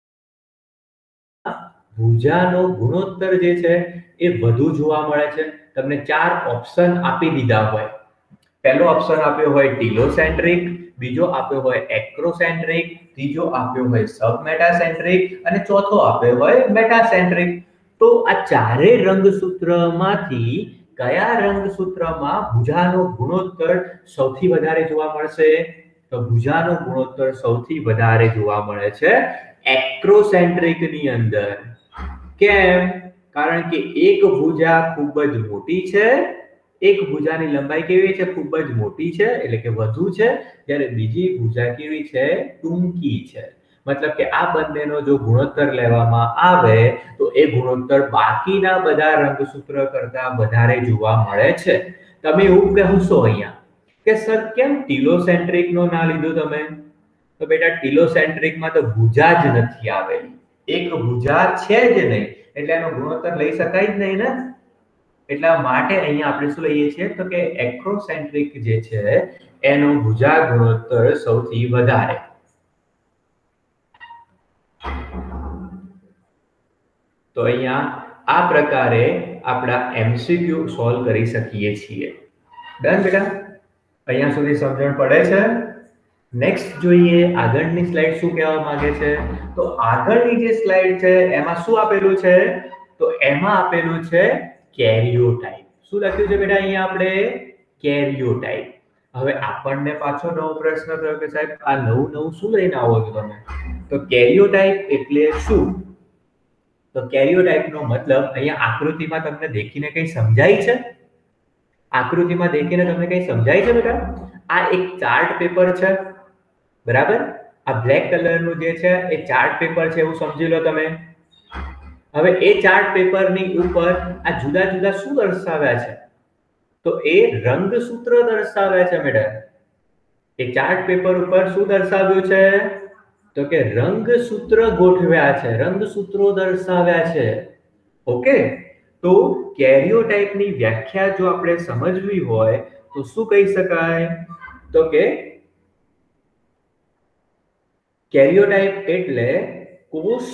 ભુજાનો ગુણોત્તર જે છે એ વધુ જોવા મળે છે? તમને ચાર ઓપ્શન આપી દીધા હોય. પહેલો ઓપ્શન આપ્યો હોય ટીલોસેન્ટ્રિક, બીજો આપ્યો હોય એક્રોસેન્ટ્રિક, ત્રીજો આપ્યો હોય સબમેટાસેન્ટ્રિક અને ચોથો આપ્યો હોય મેટાસેન્ટ્રિક. તો આ ચારે રંગસૂત્રમાંથી કયા રંગસૂત્રમાં ભુજાનો ગુણોત્તર સૌથી વધારે જોવા મળશે? તો ભુજાનો ગુણોત્તર સૌથી વધારે જોવા મળે છે એક્રોસેન્ટ્રિકની અંદર. કેમ? કારણ કે એક ભુજા ખૂબ જ મોટી છે, એક ભુજાની લંબાઈ કેવી છે? ખૂબ જ મોટી છે, એટલે કે વધુ છે, જ્યારે બીજી ભુજા કેવી છે? ટૂંકી છે. મતલબ કે આ બંનેનો જો ગુણોત્તર લેવામાં આવે તો એ ગુણોત્તર બાકીના બધા રંગસૂત્ર કરતા વધારે જોવા મળે છે. તમે એવું કહેશો અહીંયા કે સર કેમ ટીલોસેન્ટ્રિક નો ના લીધો તમે? તો બેટા ટીલોસેન્ટ્રિકમાં તો ભુજા જ નથી આવેલી, એક ભુજા છે જ નહીં, એટલે એનો ગુણોત્તર લઈ શકાય જ નહીં ને. એટલા માટે અહીંયા આપણે શું લઈએ છીએ? તો કે એક્રોસેન્ટ્રિક જે છે એનો ભુજા ગુણોત્તર સૌથી વધારે. તો અહીંયા આ પ્રકારે આપણા એમસીક્યુ સોલ્વ કરી શકીએ છીએ. ડન બેટા? અહીંયા સુધી સમજણ પડે છે? નેક્સ્ટ જોઈએ આગળની સ્લાઇડ શું કહેવા માંગે છે. તો આગળની જે સ્લાઇડ છે એમાં શું આપેલું છે? તો એમાં આપેલું છે કેરિયોટાઇપ. શું લખ્યું છે બેટા અહીંયા આપણે? કેરિયોટાઇપ. હવે આપણને પાછો નવો પ્રશ્ન થયો કે સાહેબ આ નવું નવું શું લઈને આવો છો તમે? તો કેરિયોટાઇપ એટલે શું? તો કેરિયોટાઇપનો મતલબ અહીંયા આકૃતિમાં તમને દેખીને કઈ સમજાય છે? આકૃતિમાં દેખીને તમને કઈ સમજાય છે બેટા? આ એક ચાર્ટ પેપર છે, બરાબર? આ બ્લેક કલરનું જે છે એ ચાર્ટ પેપર છે એવું સમજી લો તમે. હવે એ ચાર્ટ પેપરની ઉપર આ જુદા જુદા શું દર્શાવ્યા છે? તો એ રંગસૂત્ર દર્શાવ્યા છે મેડમ. એ ચાર્ટ પેપર ઉપર શું દર્શાવ્યું છે? તો કે રંગસૂત્ર ગોઠવ્યા છે, રંગસૂત્રો દર્શાવ્યા છે. ઓકે, તો કેરિયોટાઇપની વ્યાખ્યા જો આપણે સમજવી હોય તો શું કહી શકાય? તો કે કેરિયોટાઇપ એટલે કોષ,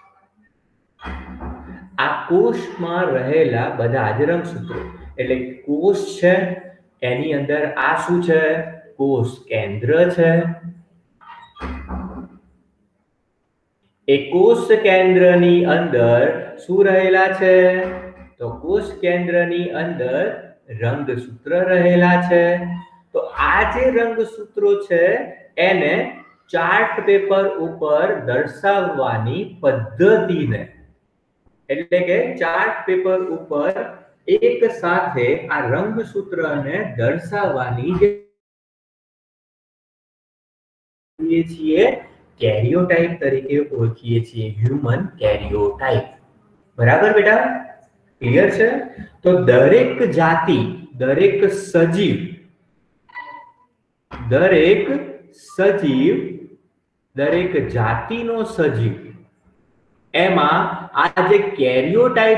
આ કોષમાં રહેલા બધા જ રંગસૂત્રો. એટલે કોષ છે એની અંદર આ શું છે? કોષ કેન્દ્ર છે. એ કોષ કેન્દ્રની અંદર શું રહેલા છે? તો કોષ કેન્દ્રની અંદર રંગસૂત્ર રહેલા છે. તો આ જે રંગસૂત્રો છે એને ચાર્ટ પેપર ઉપર દર્શાવવાની પદ્ધતિને, એટલે કે ચાર્ટ પેપર ઉપર એક સાથે આ રંગસૂત્રને દર્શાવવાની જે છીએ કેરિયોટાઇપ તરીકે ઓળખીએ છીએ, હ્યુમન કેરિયોટાઇપ. બરાબર બેટા? ક્લિયર છે? તો દરેક જાતિ, દરેક સજીવ, દરેક સજીવ, દરેક જાતિનો સજીવ એમાં આ જે કેરિયોટાઇપ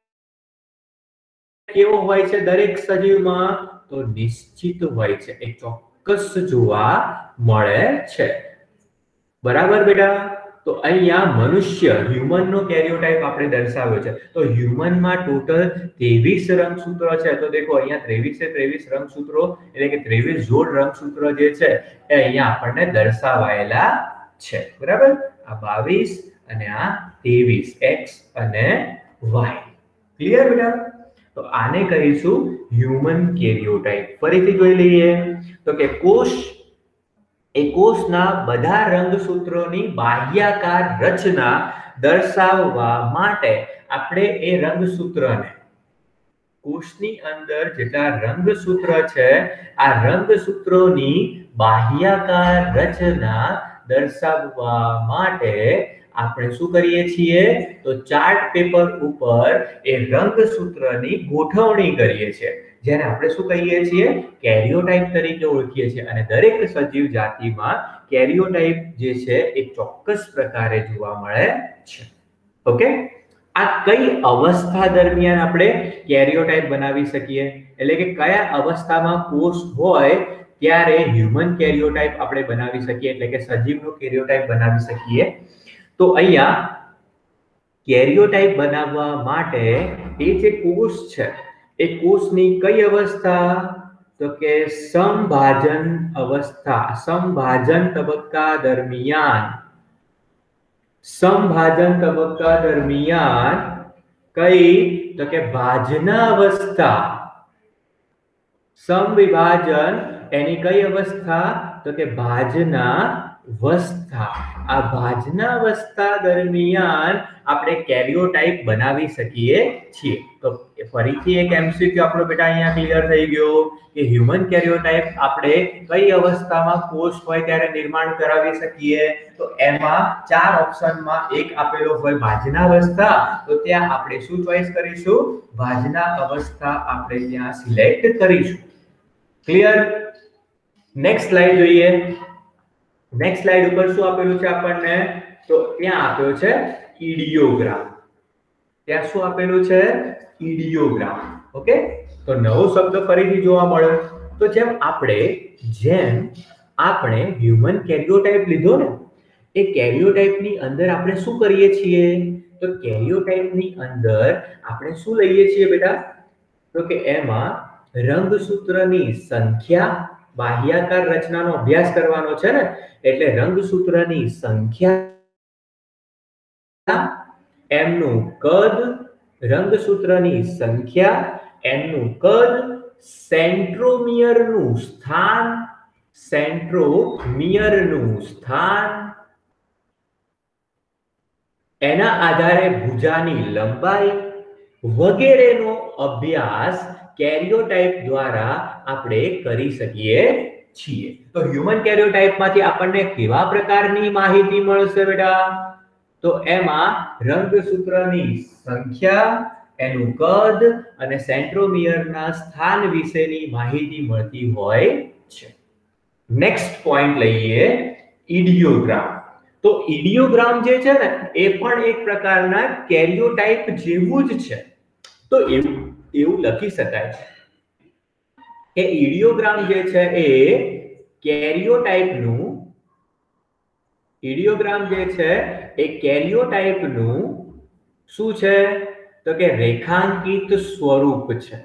કેવો હોય છે દરેક સજીવમાં? તો નિશ્ચિત હોય છે, એક ચોક્કસ જોવા મળે છે. બરાબર બેટા? તો અહીંયા મનુષ્ય હ્યુમન નો કેરિયોટાઇપ આપણે દર્શાવ્યો છે. તો હ્યુમન માં ટોટલ ત્રેવીસ રંગસૂત્રો છે. તો દેખો અહીંયા ત્રેવીસ એ ત્રેવીસ રંગસૂત્રો એટલે કે ત્રેવીસ જોડ રંગસૂત્રો જે છે એ અહીંયા આપણને દર્શાવાયેલા છે. બરાબર? આ બાવીસ અને આ ત્રેવીસ, એક્સ અને વાય. ક્લિયર બેટા? તો આને કહીશું હ્યુમન કેરિયોટાઇપ. ફરીથી જોઈ લઈએ તો કે કોષ એ કોષના બધા રંગસૂત્રોની બાહ્યાકાર રચના દર્શાવવા માટે આપણે એ રંગસૂત્રને કોષની અંદર જેટલા રંગસૂત્ર છે આ રંગસૂત્રોની બાહ્યાકાર રચના દર્શાવવા માટે આપણે શું કરીએ છીએ? તો ચાર્ટ પેપર ઉપર એ રંગસૂત્રની ગોઠવણી કરીએ છીએ, જેને આપણે શું કહીએ છીએ? કેરિયોટાઇપ તરીકે ઓળખીએ છીએ. અને દરેક સજીવ જાતિમાં કેરિયોટાઇપ જે છે એ ચોક્કસ પ્રકારે જોવા મળે છે. ઓકે, આ કઈ અવસ્થા દરમિયાન આપણે કેરિયોટાઇપ બનાવી શકીએ? એટલે કે કયા અવસ્થામાં કોષ હોય ત્યારે હ્યુમન કેરિયોટાઇપ આપણે બનાવી શકીએ, એટલે કે સજીવનો કેરિયોટાઇપ બનાવી શકીએ? તો અહીંયા કેરિયોટાઇપ બનાવવા માટે એ જે કોષ છે એ કોષની કઈ અવસ્થા? તો કે સમભાજન અવસ્થા, સમભાજન તબક્કા દરમિયાન સમભાજન તબક્કા દરમિયાન કઈ? તો કે ભાજના અવસ્થા. સમવિભાજન એની કઈ અવસ્થા? તો કે ભાજના અવસ્થા. આ ભાજના અવસ્થા દરમિયાન આપણે કેરિયોટાઇપ બનાવી શકીએ છીએ. તો ફરીથી એક એમસીક્યુ આપણો બેટા અહીંયા ક્લિયર થઈ ગયો કે હ્યુમન કેરિયોટાઇપ આપણે કઈ અવસ્થામાં કોષ હોય ત્યારે નિર્માણ કરાવી શકીએ? તો એમાં ચાર ઓપ્શનમાં એક આપેલો હોય ભાજના અવસ્થા. તો ત્યાં આપણે શું ચોઈસ કરીશું? ભાજના અવસ્થા આપણે ત્યાં સિલેક્ટ કરીશું. ક્લિયર? નેક્સ્ટ સ્લાઇડ જોઈએ. નેક્સ્ટ સ્લાઇડ ઉપર શું આપેલું છે આપણને? તો ત્યાં આપ્યો છે ઇડિયોગ્રામ. ત્યાં શું આપેલું છે? ઇડિયોગ્રામ. ઓકે, તો નવો શબ્દ ફરીથી જોવા મળ્યો. તો જેમ આપણે જેમ આપણે હ્યુમન કેરિયોટાઇપ લીધો ને, એ કેરિયોટાઇપની અંદર આપણે શું કરીએ છીએ? તો કેરિયોટાઇપની અંદર આપણે શું લઈએ છીએ બેટા? તો કે એમાં રંગસૂત્રની સંખ્યા, બાહ્યાકાર રચનાનો અભ્યાસ કરવાનો છે ને, એટલે રંગસૂત્રની સંખ્યા, એમનું કદ, રંગસૂત્રની સંખ્યા, એમનું કદ, સેન્ટ્રોમિયરનું સ્થાન, સેન્ટ્રોમિયરનું સ્થાન, એના આધારે ભુજાની લંબાઈ વગેરેનો અભ્યાસ કેરિયોટાઇપ દ્વારા આપણે કરી શકીએ છીએ. તો હ્યુમન કેરિયોટાઇપમાંથી આપણને કેવા પ્રકારની માહિતી મળશે બેટા? તો એમાં રંગસૂત્રની સંખ્યા, એનું કદ અને સેન્ટ્રોમિયરના સ્થાન વિશેની માહિતી મળતી હોય છે. નેક્સ્ટ પોઈન્ટ લઈએ, ઇડિયોગ્રામ. તો ઇડિયોગ્રામ જે છે ને એ પણ એક પ્રકારના કેરિયોટાઇપ જેવું જ છે. તો એવું એવું લખી શકાય કે ઇડિયોગ્રામ જે છે એ કેરિયોટાઇપનું ઇડિયોગ્રામ જે છે એ કેરિયોટાઇપનું શું છે? તો કે રેખાંકિત સ્વરૂપ છે.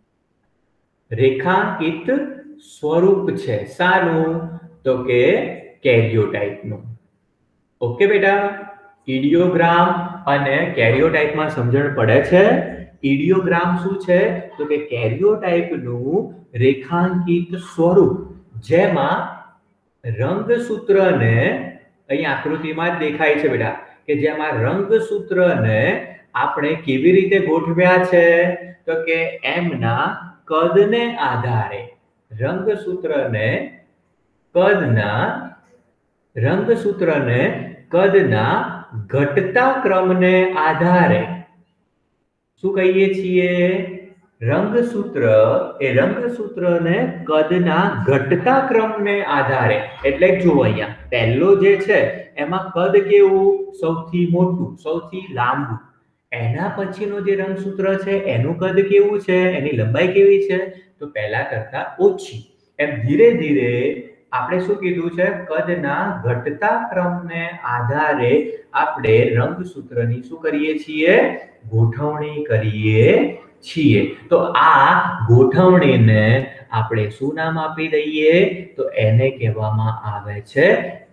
રેખાંકિત સ્વરૂપ છે. શાનું? તો કે કેરિયોટાઇપનું. ઓકે બેટા, ઇડિયોગ્રામ અને કેરિયોટાઇપમાં સમજણ પડે છે. ઇડિયોગ્રામ શું છે? તો કે કેરિયોટાઇપનું રેખાંકિત સ્વરૂપ, જેમાં રંગસૂત્રને અહીં આકૃતિમાં જ દેખાય છે બેટા કે જેમાં રંગસૂત્રને આપણે કેવી રીતે ગોઠવ્યા છે? તો કે એમના કદને આધારે રંગસૂત્રને કદના રંગસૂત્રને કદના ઘટતા ક્રમને આધારે શું કહીએ છીએ? રંગસૂત્ર એ રંગસૂત્રને કદના ઘટતા ક્રમને આધારે, એટલે જુઓ અહીંયા પહેલો જે છે એમાં કદ કેવું, સૌથી મોટું, સૌથી લાંબુ. એના પછીનો જે રંગસૂત્ર છે એનું કદ કેવું છે, એની લંબાઈ કેવી છે, તો પહેલા કરતા ઓછી. એમ ધીરે ધીરે આપણે શું કીધું છે, કદના ઘટતા ક્રમને આધારે આપણે રંગસૂત્રની શું કરીએ છીએ, ગોઠવણી કરીએ છીએ. તો આ ગોઠવણીને આપણે શું નામ આપી દઈએ, તો એને કહેવામાં આવે છે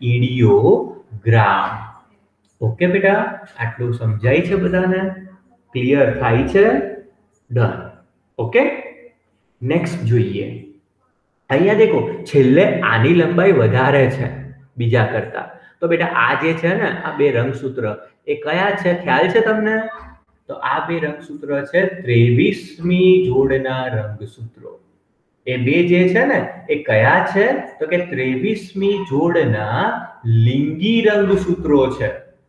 ઇડિયોગ્રામ. ઓકે બેટા, આટલું સમજાય છે બધાને, ક્લિયર થાય છે, ડન. ઓકે, નેક્સ્ટ જોઈએ. અહીંયા દેખો છેલ્લે આની લંબાઈ વધારે છે બીજા કરતા. તો બેટા આ જે છે ને આ બે રંગસૂત્ર એ કયા છે, ખ્યાલ છે તમને? તો આ બે રંગસૂત્ર છે ત્રેવીસમી જોડના રંગસૂત્રો. એ બે જે છે ને એ કયા છે, તો કે ત્રેવીસમી જોડના લિંગી રંગસૂત્રો છે.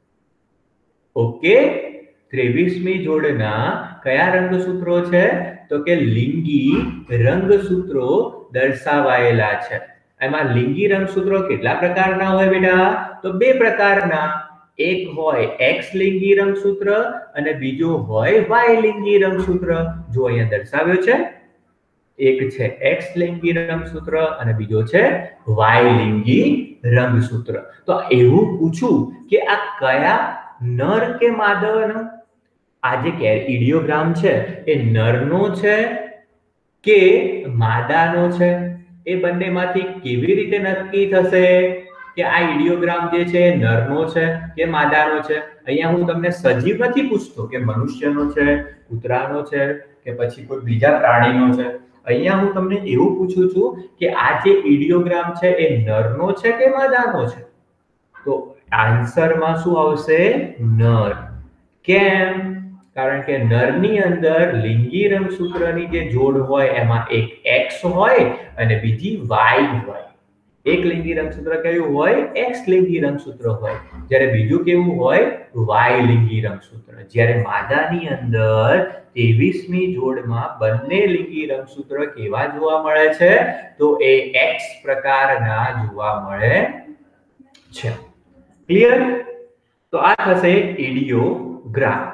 ઓકે, ત્રેવીસમી જોડના કયા રંગસૂત્રો છે, તો કે લિંગી રંગસૂત્રો દર્શાવાયેલા છે. એમાં લિંગી રંગસૂત્રો કેટલા પ્રકારના હોય બેટા, તો બે પ્રકારના. એક હોય એક્સ લિંગી રંગસૂત્ર અને બીજો હોય વાય લિંગી રંગસૂત્ર. જો અહીંયા દર્શાવ્યો છે, એક છે એક્સ લિંગી રંગસૂત્ર અને બીજો છે વાય લિંગી રંગસૂત્ર. તો એવું પૂછું કે આ કયા નર કે માદાનો, આ જે ઇડિયોગ્રામ છે એ નરનો છે કે માદાનો છે, એ બંનેમાંથી કેવી રીતે નક્કી થશે કે આ ઇડિયોગ્રામ જે છે નરનો છે કે માદાનો છે? અહીંયા હું તમને સજીવ નથી પૂછતો કે મનુષ્યનો છે, કૂતરાનો છે કે પછી કોઈ બીજા પ્રાણીનો છે. અહીંયા હું તમને એવું પૂછું છું કે આ જે ઇડિયોગ્રામ છે એ નરનો છે કે માદાનો છે? તો આન્સરમાં શું આવશે, નર. કેમ? કારણ કે નરની અંદર લિંગી રંગસૂત્રની જે જોડ હોય એમાં એક એક્સ હોય અને બીજી વાય હોય. એક લિંગી રંગસૂત્ર કયું હોય, એક્સ લિંગી રંગસૂત્ર હોય, જ્યારે બીજું કેવું હોય, વાય લિંગી રંગસૂત્ર. જ્યારે માદાની અંદર ત્રેવીસમી જોડમાં બંને લિંગી રંગસૂત્ર કેવા જોવા મળે છે, તો એ એક્સ પ્રકારના જોવા મળે છે. ક્લિયર? તો આ થશે ઇડિયોગ્રામ.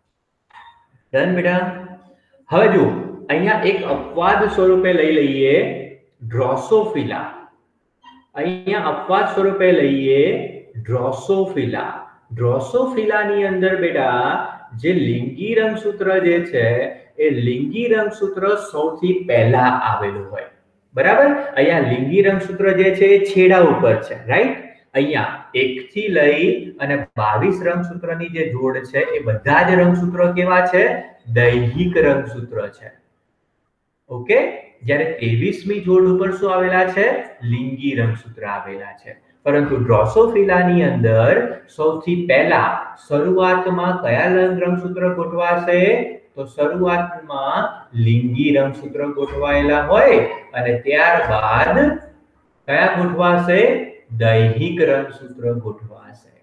ડન બેટા. હવે જો અહીંયા એક અપવાદ સ્વરૂપે લઈ લઈએ ડ્રોસોફિલા. અહીંયા અપવાદ સ્વરૂપે લઈએ ડ્રોસોફિલા. ડ્રોસોફિલાની અંદર બેટા જે લિંગી રંગસૂત્ર જે છે એ લિંગી રંગસૂત્ર સૌથી પહેલા આવેલું હોય. બરાબર? અહીંયા લિંગી રંગસૂત્ર જે છે એ છેડા ઉપર છે, રાઈટ? અહીંયા એક થી લઈ અને બાવીસ રંગસૂત્રની જે જોડ છે એ બધા જ રંગસૂત્રો કેવા છે, દૈહિક રંગસૂત્ર છે. ઓકે, જ્યારે ત્રેવીસમી જોડ ઉપર શું આવેલા છે, લિંગી રંગસૂત્ર આવેલા છે. પરંતુ ડ્રોસોફિલાની અંદર સૌથી પહેલા શરૂઆતમાં કયા રંગસૂત્ર ગોઠવાશે, તો શરૂઆતમાં લિંગી રંગસૂત્ર ગોઠવાયેલા હોય અને ત્યારબાદ કયા ગોઠવાશે, દૈહિક રંગસૂત્ર ગોઠવાશે.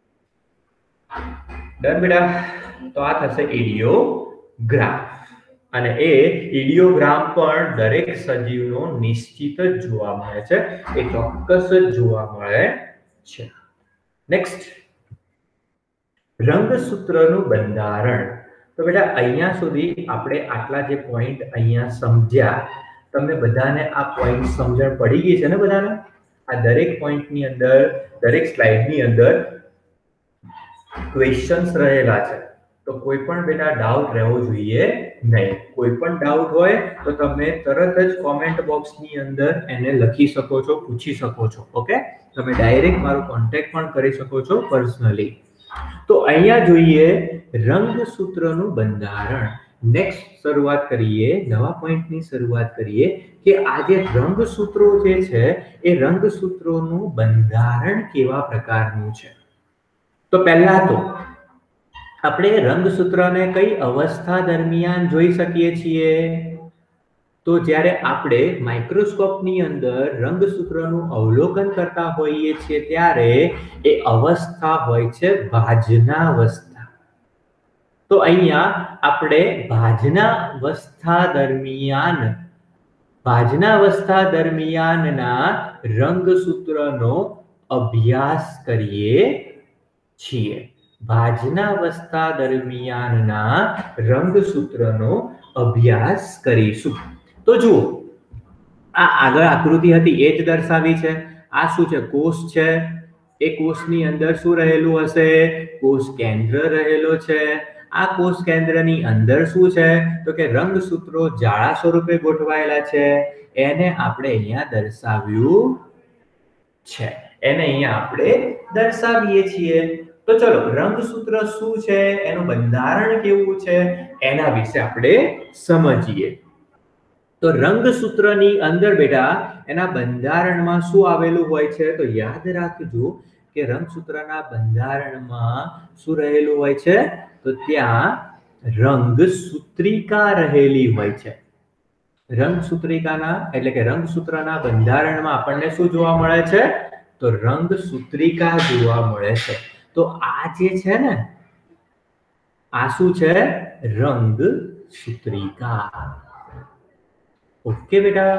ડન બેટા. તો આ થશે ઇડિયોગ્રામ. અને એ ઇડિયોગ્રામ પણ દરેક સજીવનો નિશ્ચિત જ જોવા મળે છે, એ ચોક્કસ જ જોવા મળે છે. નેક્સ્ટ, રંગસૂત્રનું બંધારણ. તો બેટા અહીંયા સુધી આપણે આટલા જે પોઈન્ટ અહીંયા સમજ્યા, તમને બધાને આ પોઈન્ટ સમજણ પડી ગઈ છે ને બધાને? આ દરેક પોઈન્ટની અંદર, દરેક સ્લાઇડની અંદર ક્વેશ્ચન્સ રહેલા છે. તો કોઈ પણ બેટા ડાઉટ રહેવો જોઈએ નહીં. કોઈ પણ ડાઉટ હોય તો તમે તરત જ કોમેન્ટ બોક્સની અંદર એને લખી શકો છો, પૂછી શકો છો. ઓકે, તમે ડાયરેક્ટ મારો કોન્ટેક્ટ પણ કરી શકો છો પર્સનલી. તો અહીંયા જોઈએ રંગસૂત્રનું બંધારણ. નેક્સ્ટ શરૂઆત કરીએ, નવા પોઈન્ટની શરૂઆત કરીએ કે આ જે રંગસૂત્રો જે છે એ રંગસૂત્રોનું બંધારણ કેવા પ્રકારનું છે. તો પહેલા તો આપણે રંગસૂત્રને કઈ અવસ્થા દરમિયાન જોઈ શકીએ છીએ, તો જ્યારે આપણે માઇક્રોસ્કોપની અંદર રંગસૂત્રનું અવલોકન કરતા હોઈએ છીએ ત્યારે એ અવસ્થા હોય છે ભાજના અવસ્થા. તો તો અહીંયા આપણે ભાજનાવસ્થા દરમિયાન ભાજનાવસ્થા દરમિયાનના રંગસૂત્રનો અભ્યાસ કરીએ છીએ. ભાજનાવસ્થા દરમિયાનના રંગસૂત્રનો અભ્યાસ કરીશું. તો જુઓ, આ આગળ આકૃતિ હતી એ જ દર્શાવી છે. આ શું છે? કોષ છે. એ કોષની અંદર શું રહેલું હશે? કોષ કેન્દ્ર રહેલો છે. આ કોષ કેન્દ્રની અંદર શું છે? તો કે રંગસૂત્રો જાળા સ્વરૂપે ગોઠવાયેલા છે. એને આપણે અહીંયા દર્શાવ્યું છે. એને અહીંયા આપણે દર્શાવીએ છીએ. તો ચલો, રંગસૂત્ર શું છે, એનું બંધારણ કેવું છે, એના વિશે આપણે સમજીએ. તો રંગસૂત્રની અંદર બેટા એના બંધારણમાં શું આવેલું હોય છે? તો યાદ રાખજો કે રંગસૂત્રના બંધારણમાં શું રહેલું હોય છે? તો ત્યાં રંગસૂત્રિકા રહેલી હોય છે. રંગસૂત્રિકાના એટલે કે રંગસૂત્રના બંધારણમાં આપણને શું જોવા મળે છે? તો રંગસૂત્રિકા જોવા મળે છે. તો આ જે છે ને, આ શું છે? રંગસૂત્રિકા. ઓકે બેટા,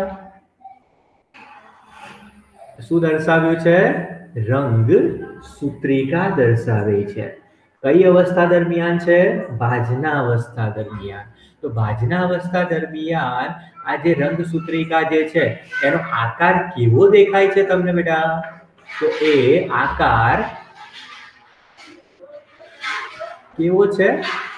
શું દર્શાવ્યું છે? રંગસૂત્રિકા દર્શાવે છે. કઈ અવસ્થા દરમિયાન છે? ભાજના અવસ્થા દરમિયાન. તો ભાજના અવસ્થા દરમિયાન આ જે રંગસૂત્રિકા જે છે એનો આકાર કેવો દેખાય છે તમને બેટા? તો એ આકાર કેવો છે?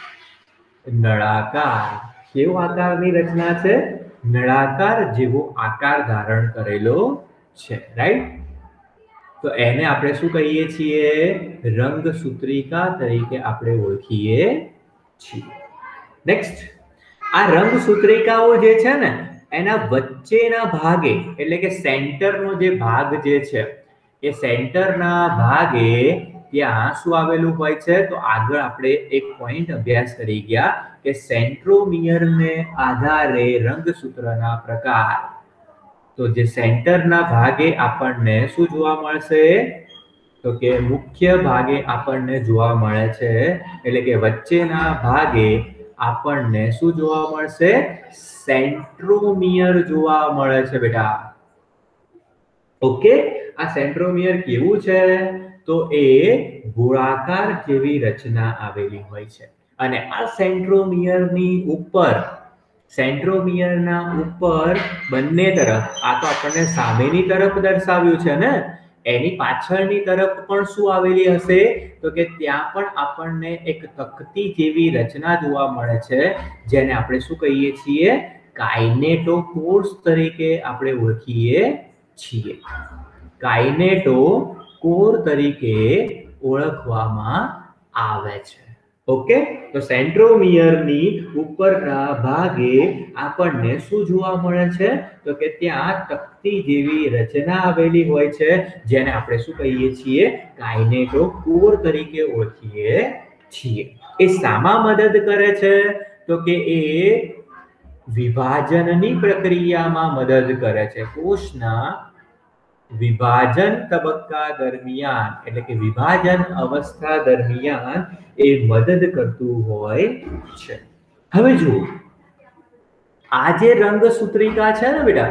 નળાકાર. કેવો આકારની રચના છે? નળાકાર જેવો આકાર ધારણ કરેલો છે. રાઈટ? તો એને આપણે શું કહીએ છીએ? રંગસૂત્રિકા તરીકે આપણે ઓળખીએ છીએ. નેક્સ્ટ, આ રંગસૂત્રિકાઓ જે છે ને એના વચ્ચેના ભાગે એટલે કે સેન્ટરનો જે ભાગ જે છે એ સેન્ટરના ભાગે ત્યાં શું આવેલું હોય છે? તો આગળ આપણે એક પોઈન્ટ અભ્યાસ કરી ગયા કે સેન્ટ્રોમિયરને આધારે રંગસૂત્રના પ્રકાર. તો જે સેન્ટરના ભાગે આપણને શું જોવા મળશે? તો કે મુખ્ય ભાગે આપણને જોવા મળે છે એટલે કે વચ્ચેના ભાગે આપણને શું જોવા મળશે? સેન્ટ્રોમિયર જોવા મળે છે બેટા. ઓકે, આ સેન્ટ્રોમિયર કેવું છે? તો એ ગોળાકાર જેવી રચના આવેલી હોય છે. અને આ સેન્ટ્રોમિયરની ઉપર સેન્ટ્રોમિયરના ઉપર બંને તરફ, આ તો આપણને સામેની તરફ દર્શાવ્યું છે ને, એની પાછળની તરફ પણ શું આવેલી હશે? તો કે ત્યાં પણ આપણને એક તકતી જેવી રચના જોવા મળે છે જેને આપણે શું કહીએ છીએ? કાઇનેટોકોર્સ તરીકે આપણે ઓળખીએ છીએ. કાઇનેટોકોર તરીકે ઓળખવામાં આવે છે. ઓકે, તો સેન્ટ્રોમિયરની ઉપરના ભાગે આપણને શું જોવા મળે છે? તો કે ત્યાં તકતી જેવી રચના આવેલી હોય છે જેને આપણે શું કહીએ છીએ? કાઇનેટોકોર તરીકે ઓળખીએ છીએ. એ શામાં મદદ કરે છે? તો કે એ વિભાજનની પ્રક્રિયામાં મદદ કરે છે. કોષના વિભાજન તબક્કા દરમિયાન એટલે કે વિભાજન અવસ્થા દરમિયાન એ મદદ કરતું હોય છે. હવે જુઓ, આ જે રંગસૂત્રિકા છે ને બેટા,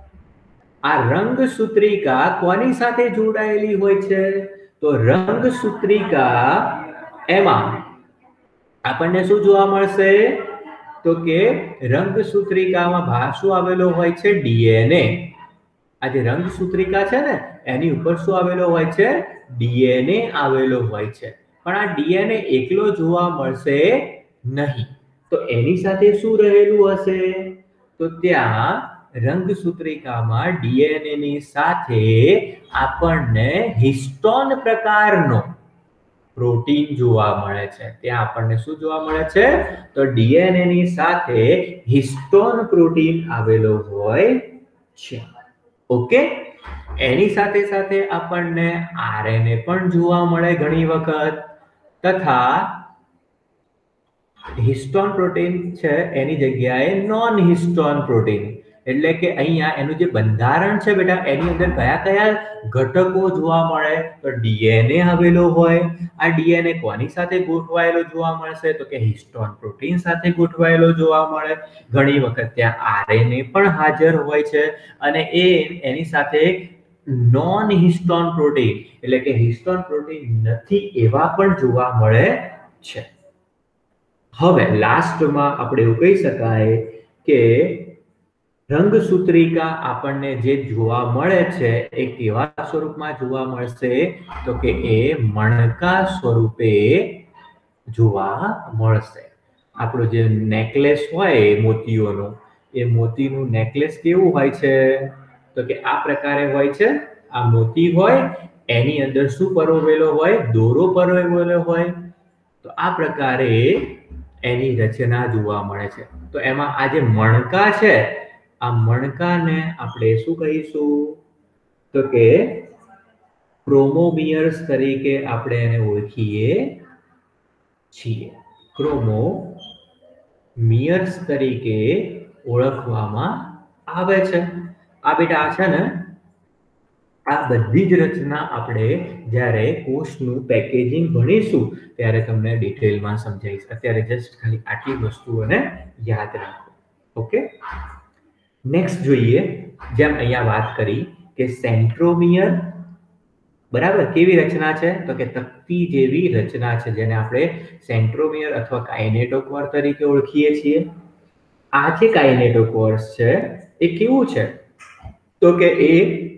આ રંગસૂત્રિકા કોની સાથે જોડાયેલી હોય છે? તો રંગસૂત્રિકા એમાં આપણને શું જોવા મળશે? તો કે રંગસૂત્રિકામાં ભાગ શું આવેલો હોય છે? ડીએનએ. આ જે રંગસૂત્રિકા છે ને એની ઉપર શું આવેલો હોય છે? ડીએનએ આવેલો હોય છે. પણ આ ડીએનએ એકલો જોવા મળશે નહીં. તો એની સાથે શું રહેલું હશે? તો ત્યાં રંગસૂત્રિકામાં ડીએનએ ની સાથે આપણને હિસ્ટોન પ્રકારનો પ્રોટીન જોવા મળે છે. ત્યાં આપણને શું જોવા મળે છે? તો ડીએનએ ની સાથે હિસ્ટોન પ્રોટીન આવેલો હોય છે. ઓકે, એની સાથે સાથે આપણને આરએનએ પણ જોવા મળે ઘણી વખત, તથા હિસ્ટોન પ્રોટીન છે એની જગ્યાએ નોન હિસ્ટોન પ્રોટીન એટલે કે અહીંયા એનું જે બંધારણ છે બેટા એની અંદર કયા કયા ઘટકો જોવા મળે તો ડીએનએ આવેલો હોય. આ ડીએનએ કોની સાથે ગોઠવાયેલો જોવા મળશે તો કે હિસ્ટોન પ્રોટીન સાથે ગોઠવાયેલો જોવા મળે. ઘણી વખત ત્યાં આરએનએ પણ હાજર હોય છે અને એ એની સાથે નોન હિસ્ટોન પ્રોટીન એટલે કે હિસ્ટોન પ્રોટીન નથી એવા પણ જોવા મળે છે. હવે લાસ્ટમાં આપણે એવું કહી શકાય કે રંગસૂત્રિકા આપણને જે જોવા મળે છે એ કેવા સ્વરૂપમાં જોવા મળશે તો કે એ મણકા સ્વરૂપે જોવા મળશે. આપણો જે નેકલેસ હોય મોતીઓનો એ મોતીનું નેકલેસ કેવું હોય છે તો કે આ પ્રકારે હોય છે. આ મોતી હોય એની અંદર શું પરોવેલો હોય દોરો પરોવેલો હોય. તો આ પ્રકારે એની રચના જોવા મળે છે. તો એમાં આ જે મણકા છે આ મણકાને આપણે શું કહીશું તો કે ક્રોમોમિયર્સ તરીકે આપણે એને ઓળખીએ છીએ. ક્રોમોમિયર્સ તરીકે ઓળખવામાં આવે છે. આ બેટા આ છે ને આ બધી જ રચના આપણે જ્યારે કોષનું પેકેજિંગ ભણીશું ત્યારે તમને ડિટેલમાં સમજાવીશ. અત્યારે જસ્ટ ખાલી આટલી વસ્તુઓને યાદ રાખો. ઓકે, નેક્સ્ટ જોઈએ. જેમ અહીંયા વાત કરી કે સેન્ટ્રોમિયર બરાબર કેવી રચના છે તો કે તકતી જેવી રચના છે જેને આપણે સેન્ટ્રોમિયર અથવા કાઇનેટોકોર તરીકે ઓળખીએ છીએ. આ જે કાઇનેટોકોર્સ છે એ કેવું છે તો કે એ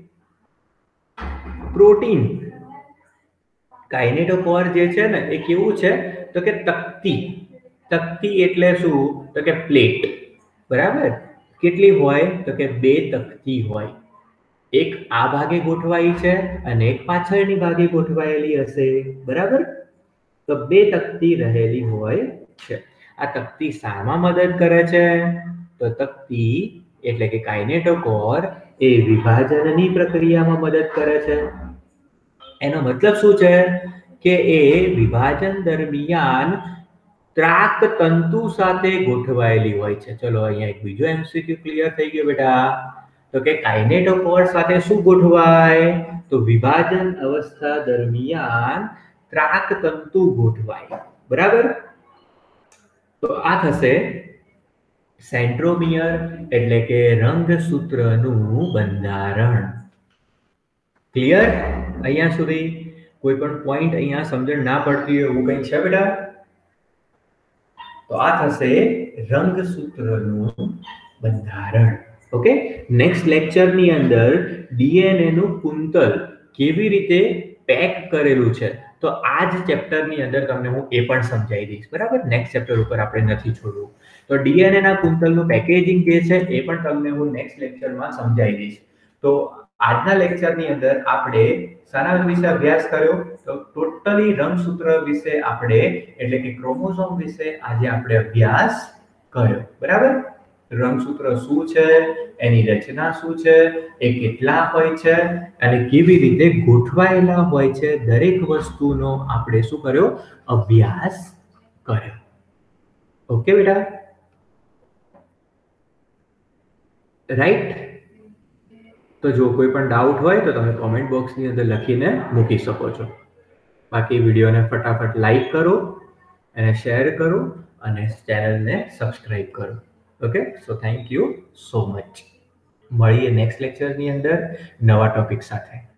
પ્રોટીન કાઇનેટોકોર જે છે ને એ કેવું છે તો કે તકતી. તકતી એટલે શું તો કે પ્લેટ. બરાબર કેટલી હોય તો કે બે તકતી હોય. એક આ ભાગે ગોઠવાઈ છે અને એક પાછળની ભાગે ગોઠવાયેલી હશે. બરાબર તો બે તકતી રહેલી હોય છે. આ તકતી શામાં મદદ કરે છે તો તકતી એટલે કે કાઇનેટોકોર એ વિભાજનની પ્રક્રિયામાં મદદ કરે છે. એનો મતલબ શું છે કે એ વિભાજન દરમિયાન ત્રાક તંતુ સાથે ગોઠવાયેલી હોય છે. ચલો અહીંયા એક બીજો એમસીક્યુ ક્લિયર થઈ ગયો બેટા તો કે કાઇનેટોકોર સાથે શું ગોઠવાય તો વિભાજન અવસ્થા દરમિયાન ત્રાક તંતુ ગોઠવાય. બરાબર તો આ થશે સેન્ટ્રોમિયર એટલે કે રંગસૂત્રનું બંધારણ. ક્લિયર અહીંયા સુધી? કોઈ પણ પોઈન્ટ અહીંયા સમજણ ના પડતી હોય એવું કંઈ છે બેટા તો આ થશે રંગસૂત્રનું બંધારણ. ઓકે, નેક્સ્ટ લેક્ચરની અંદર ડીએનએ નું કુંતલ કેવી રીતે પેક કરેલું છે તો આ જ ચેપ્ટરની અંદર તમને હું એ પણ સમજાવી દઈશ. બરાબર નેક્સ્ટ ચેપ્ટર ઉપર આપણે નથી છોડવું. તો ડીએનએ ના કુંતલનું પેકેજિંગ જે છે એ પણ તમને હું નેક્સ્ટ લેક્ચરમાં સમજાવી દઈશ. તો આજના લેક્ચરની અંદર આપણે શાના વિશે અભ્યાસ કર્યો તો ટોટલી રંગસૂત્ર વિશે આપણે એટલે કે ક્રોમોસોમ વિશે આજે આપણે અભ્યાસ કર્યો. બરાબર રંગસૂત્ર શું છે એની રચના શું છે એ કેટલા હોય છે અને કેવી રીતે ગોઠવાયેલા હોય છે દરેક વસ્તુનો આપણે શું કર્યો અભ્યાસ કર્યો. ઓકે બેટા રાઈટ. તો જો કોઈ પણ ડાઉટ હોય તો તમે કોમેન્ટ બોક્સની અંદર લખીને મૂકી શકો છો. બાકી વિડીયોને ફટાફટ લાઈક કરો અને શેર કરો અને ચેનલને સબસ્ક્રાઇબ કરો. Okay so thank you so much. મળીએ નેક્સ્ટ લેક્ચરની અંદર નવા ટોપિક સાથે.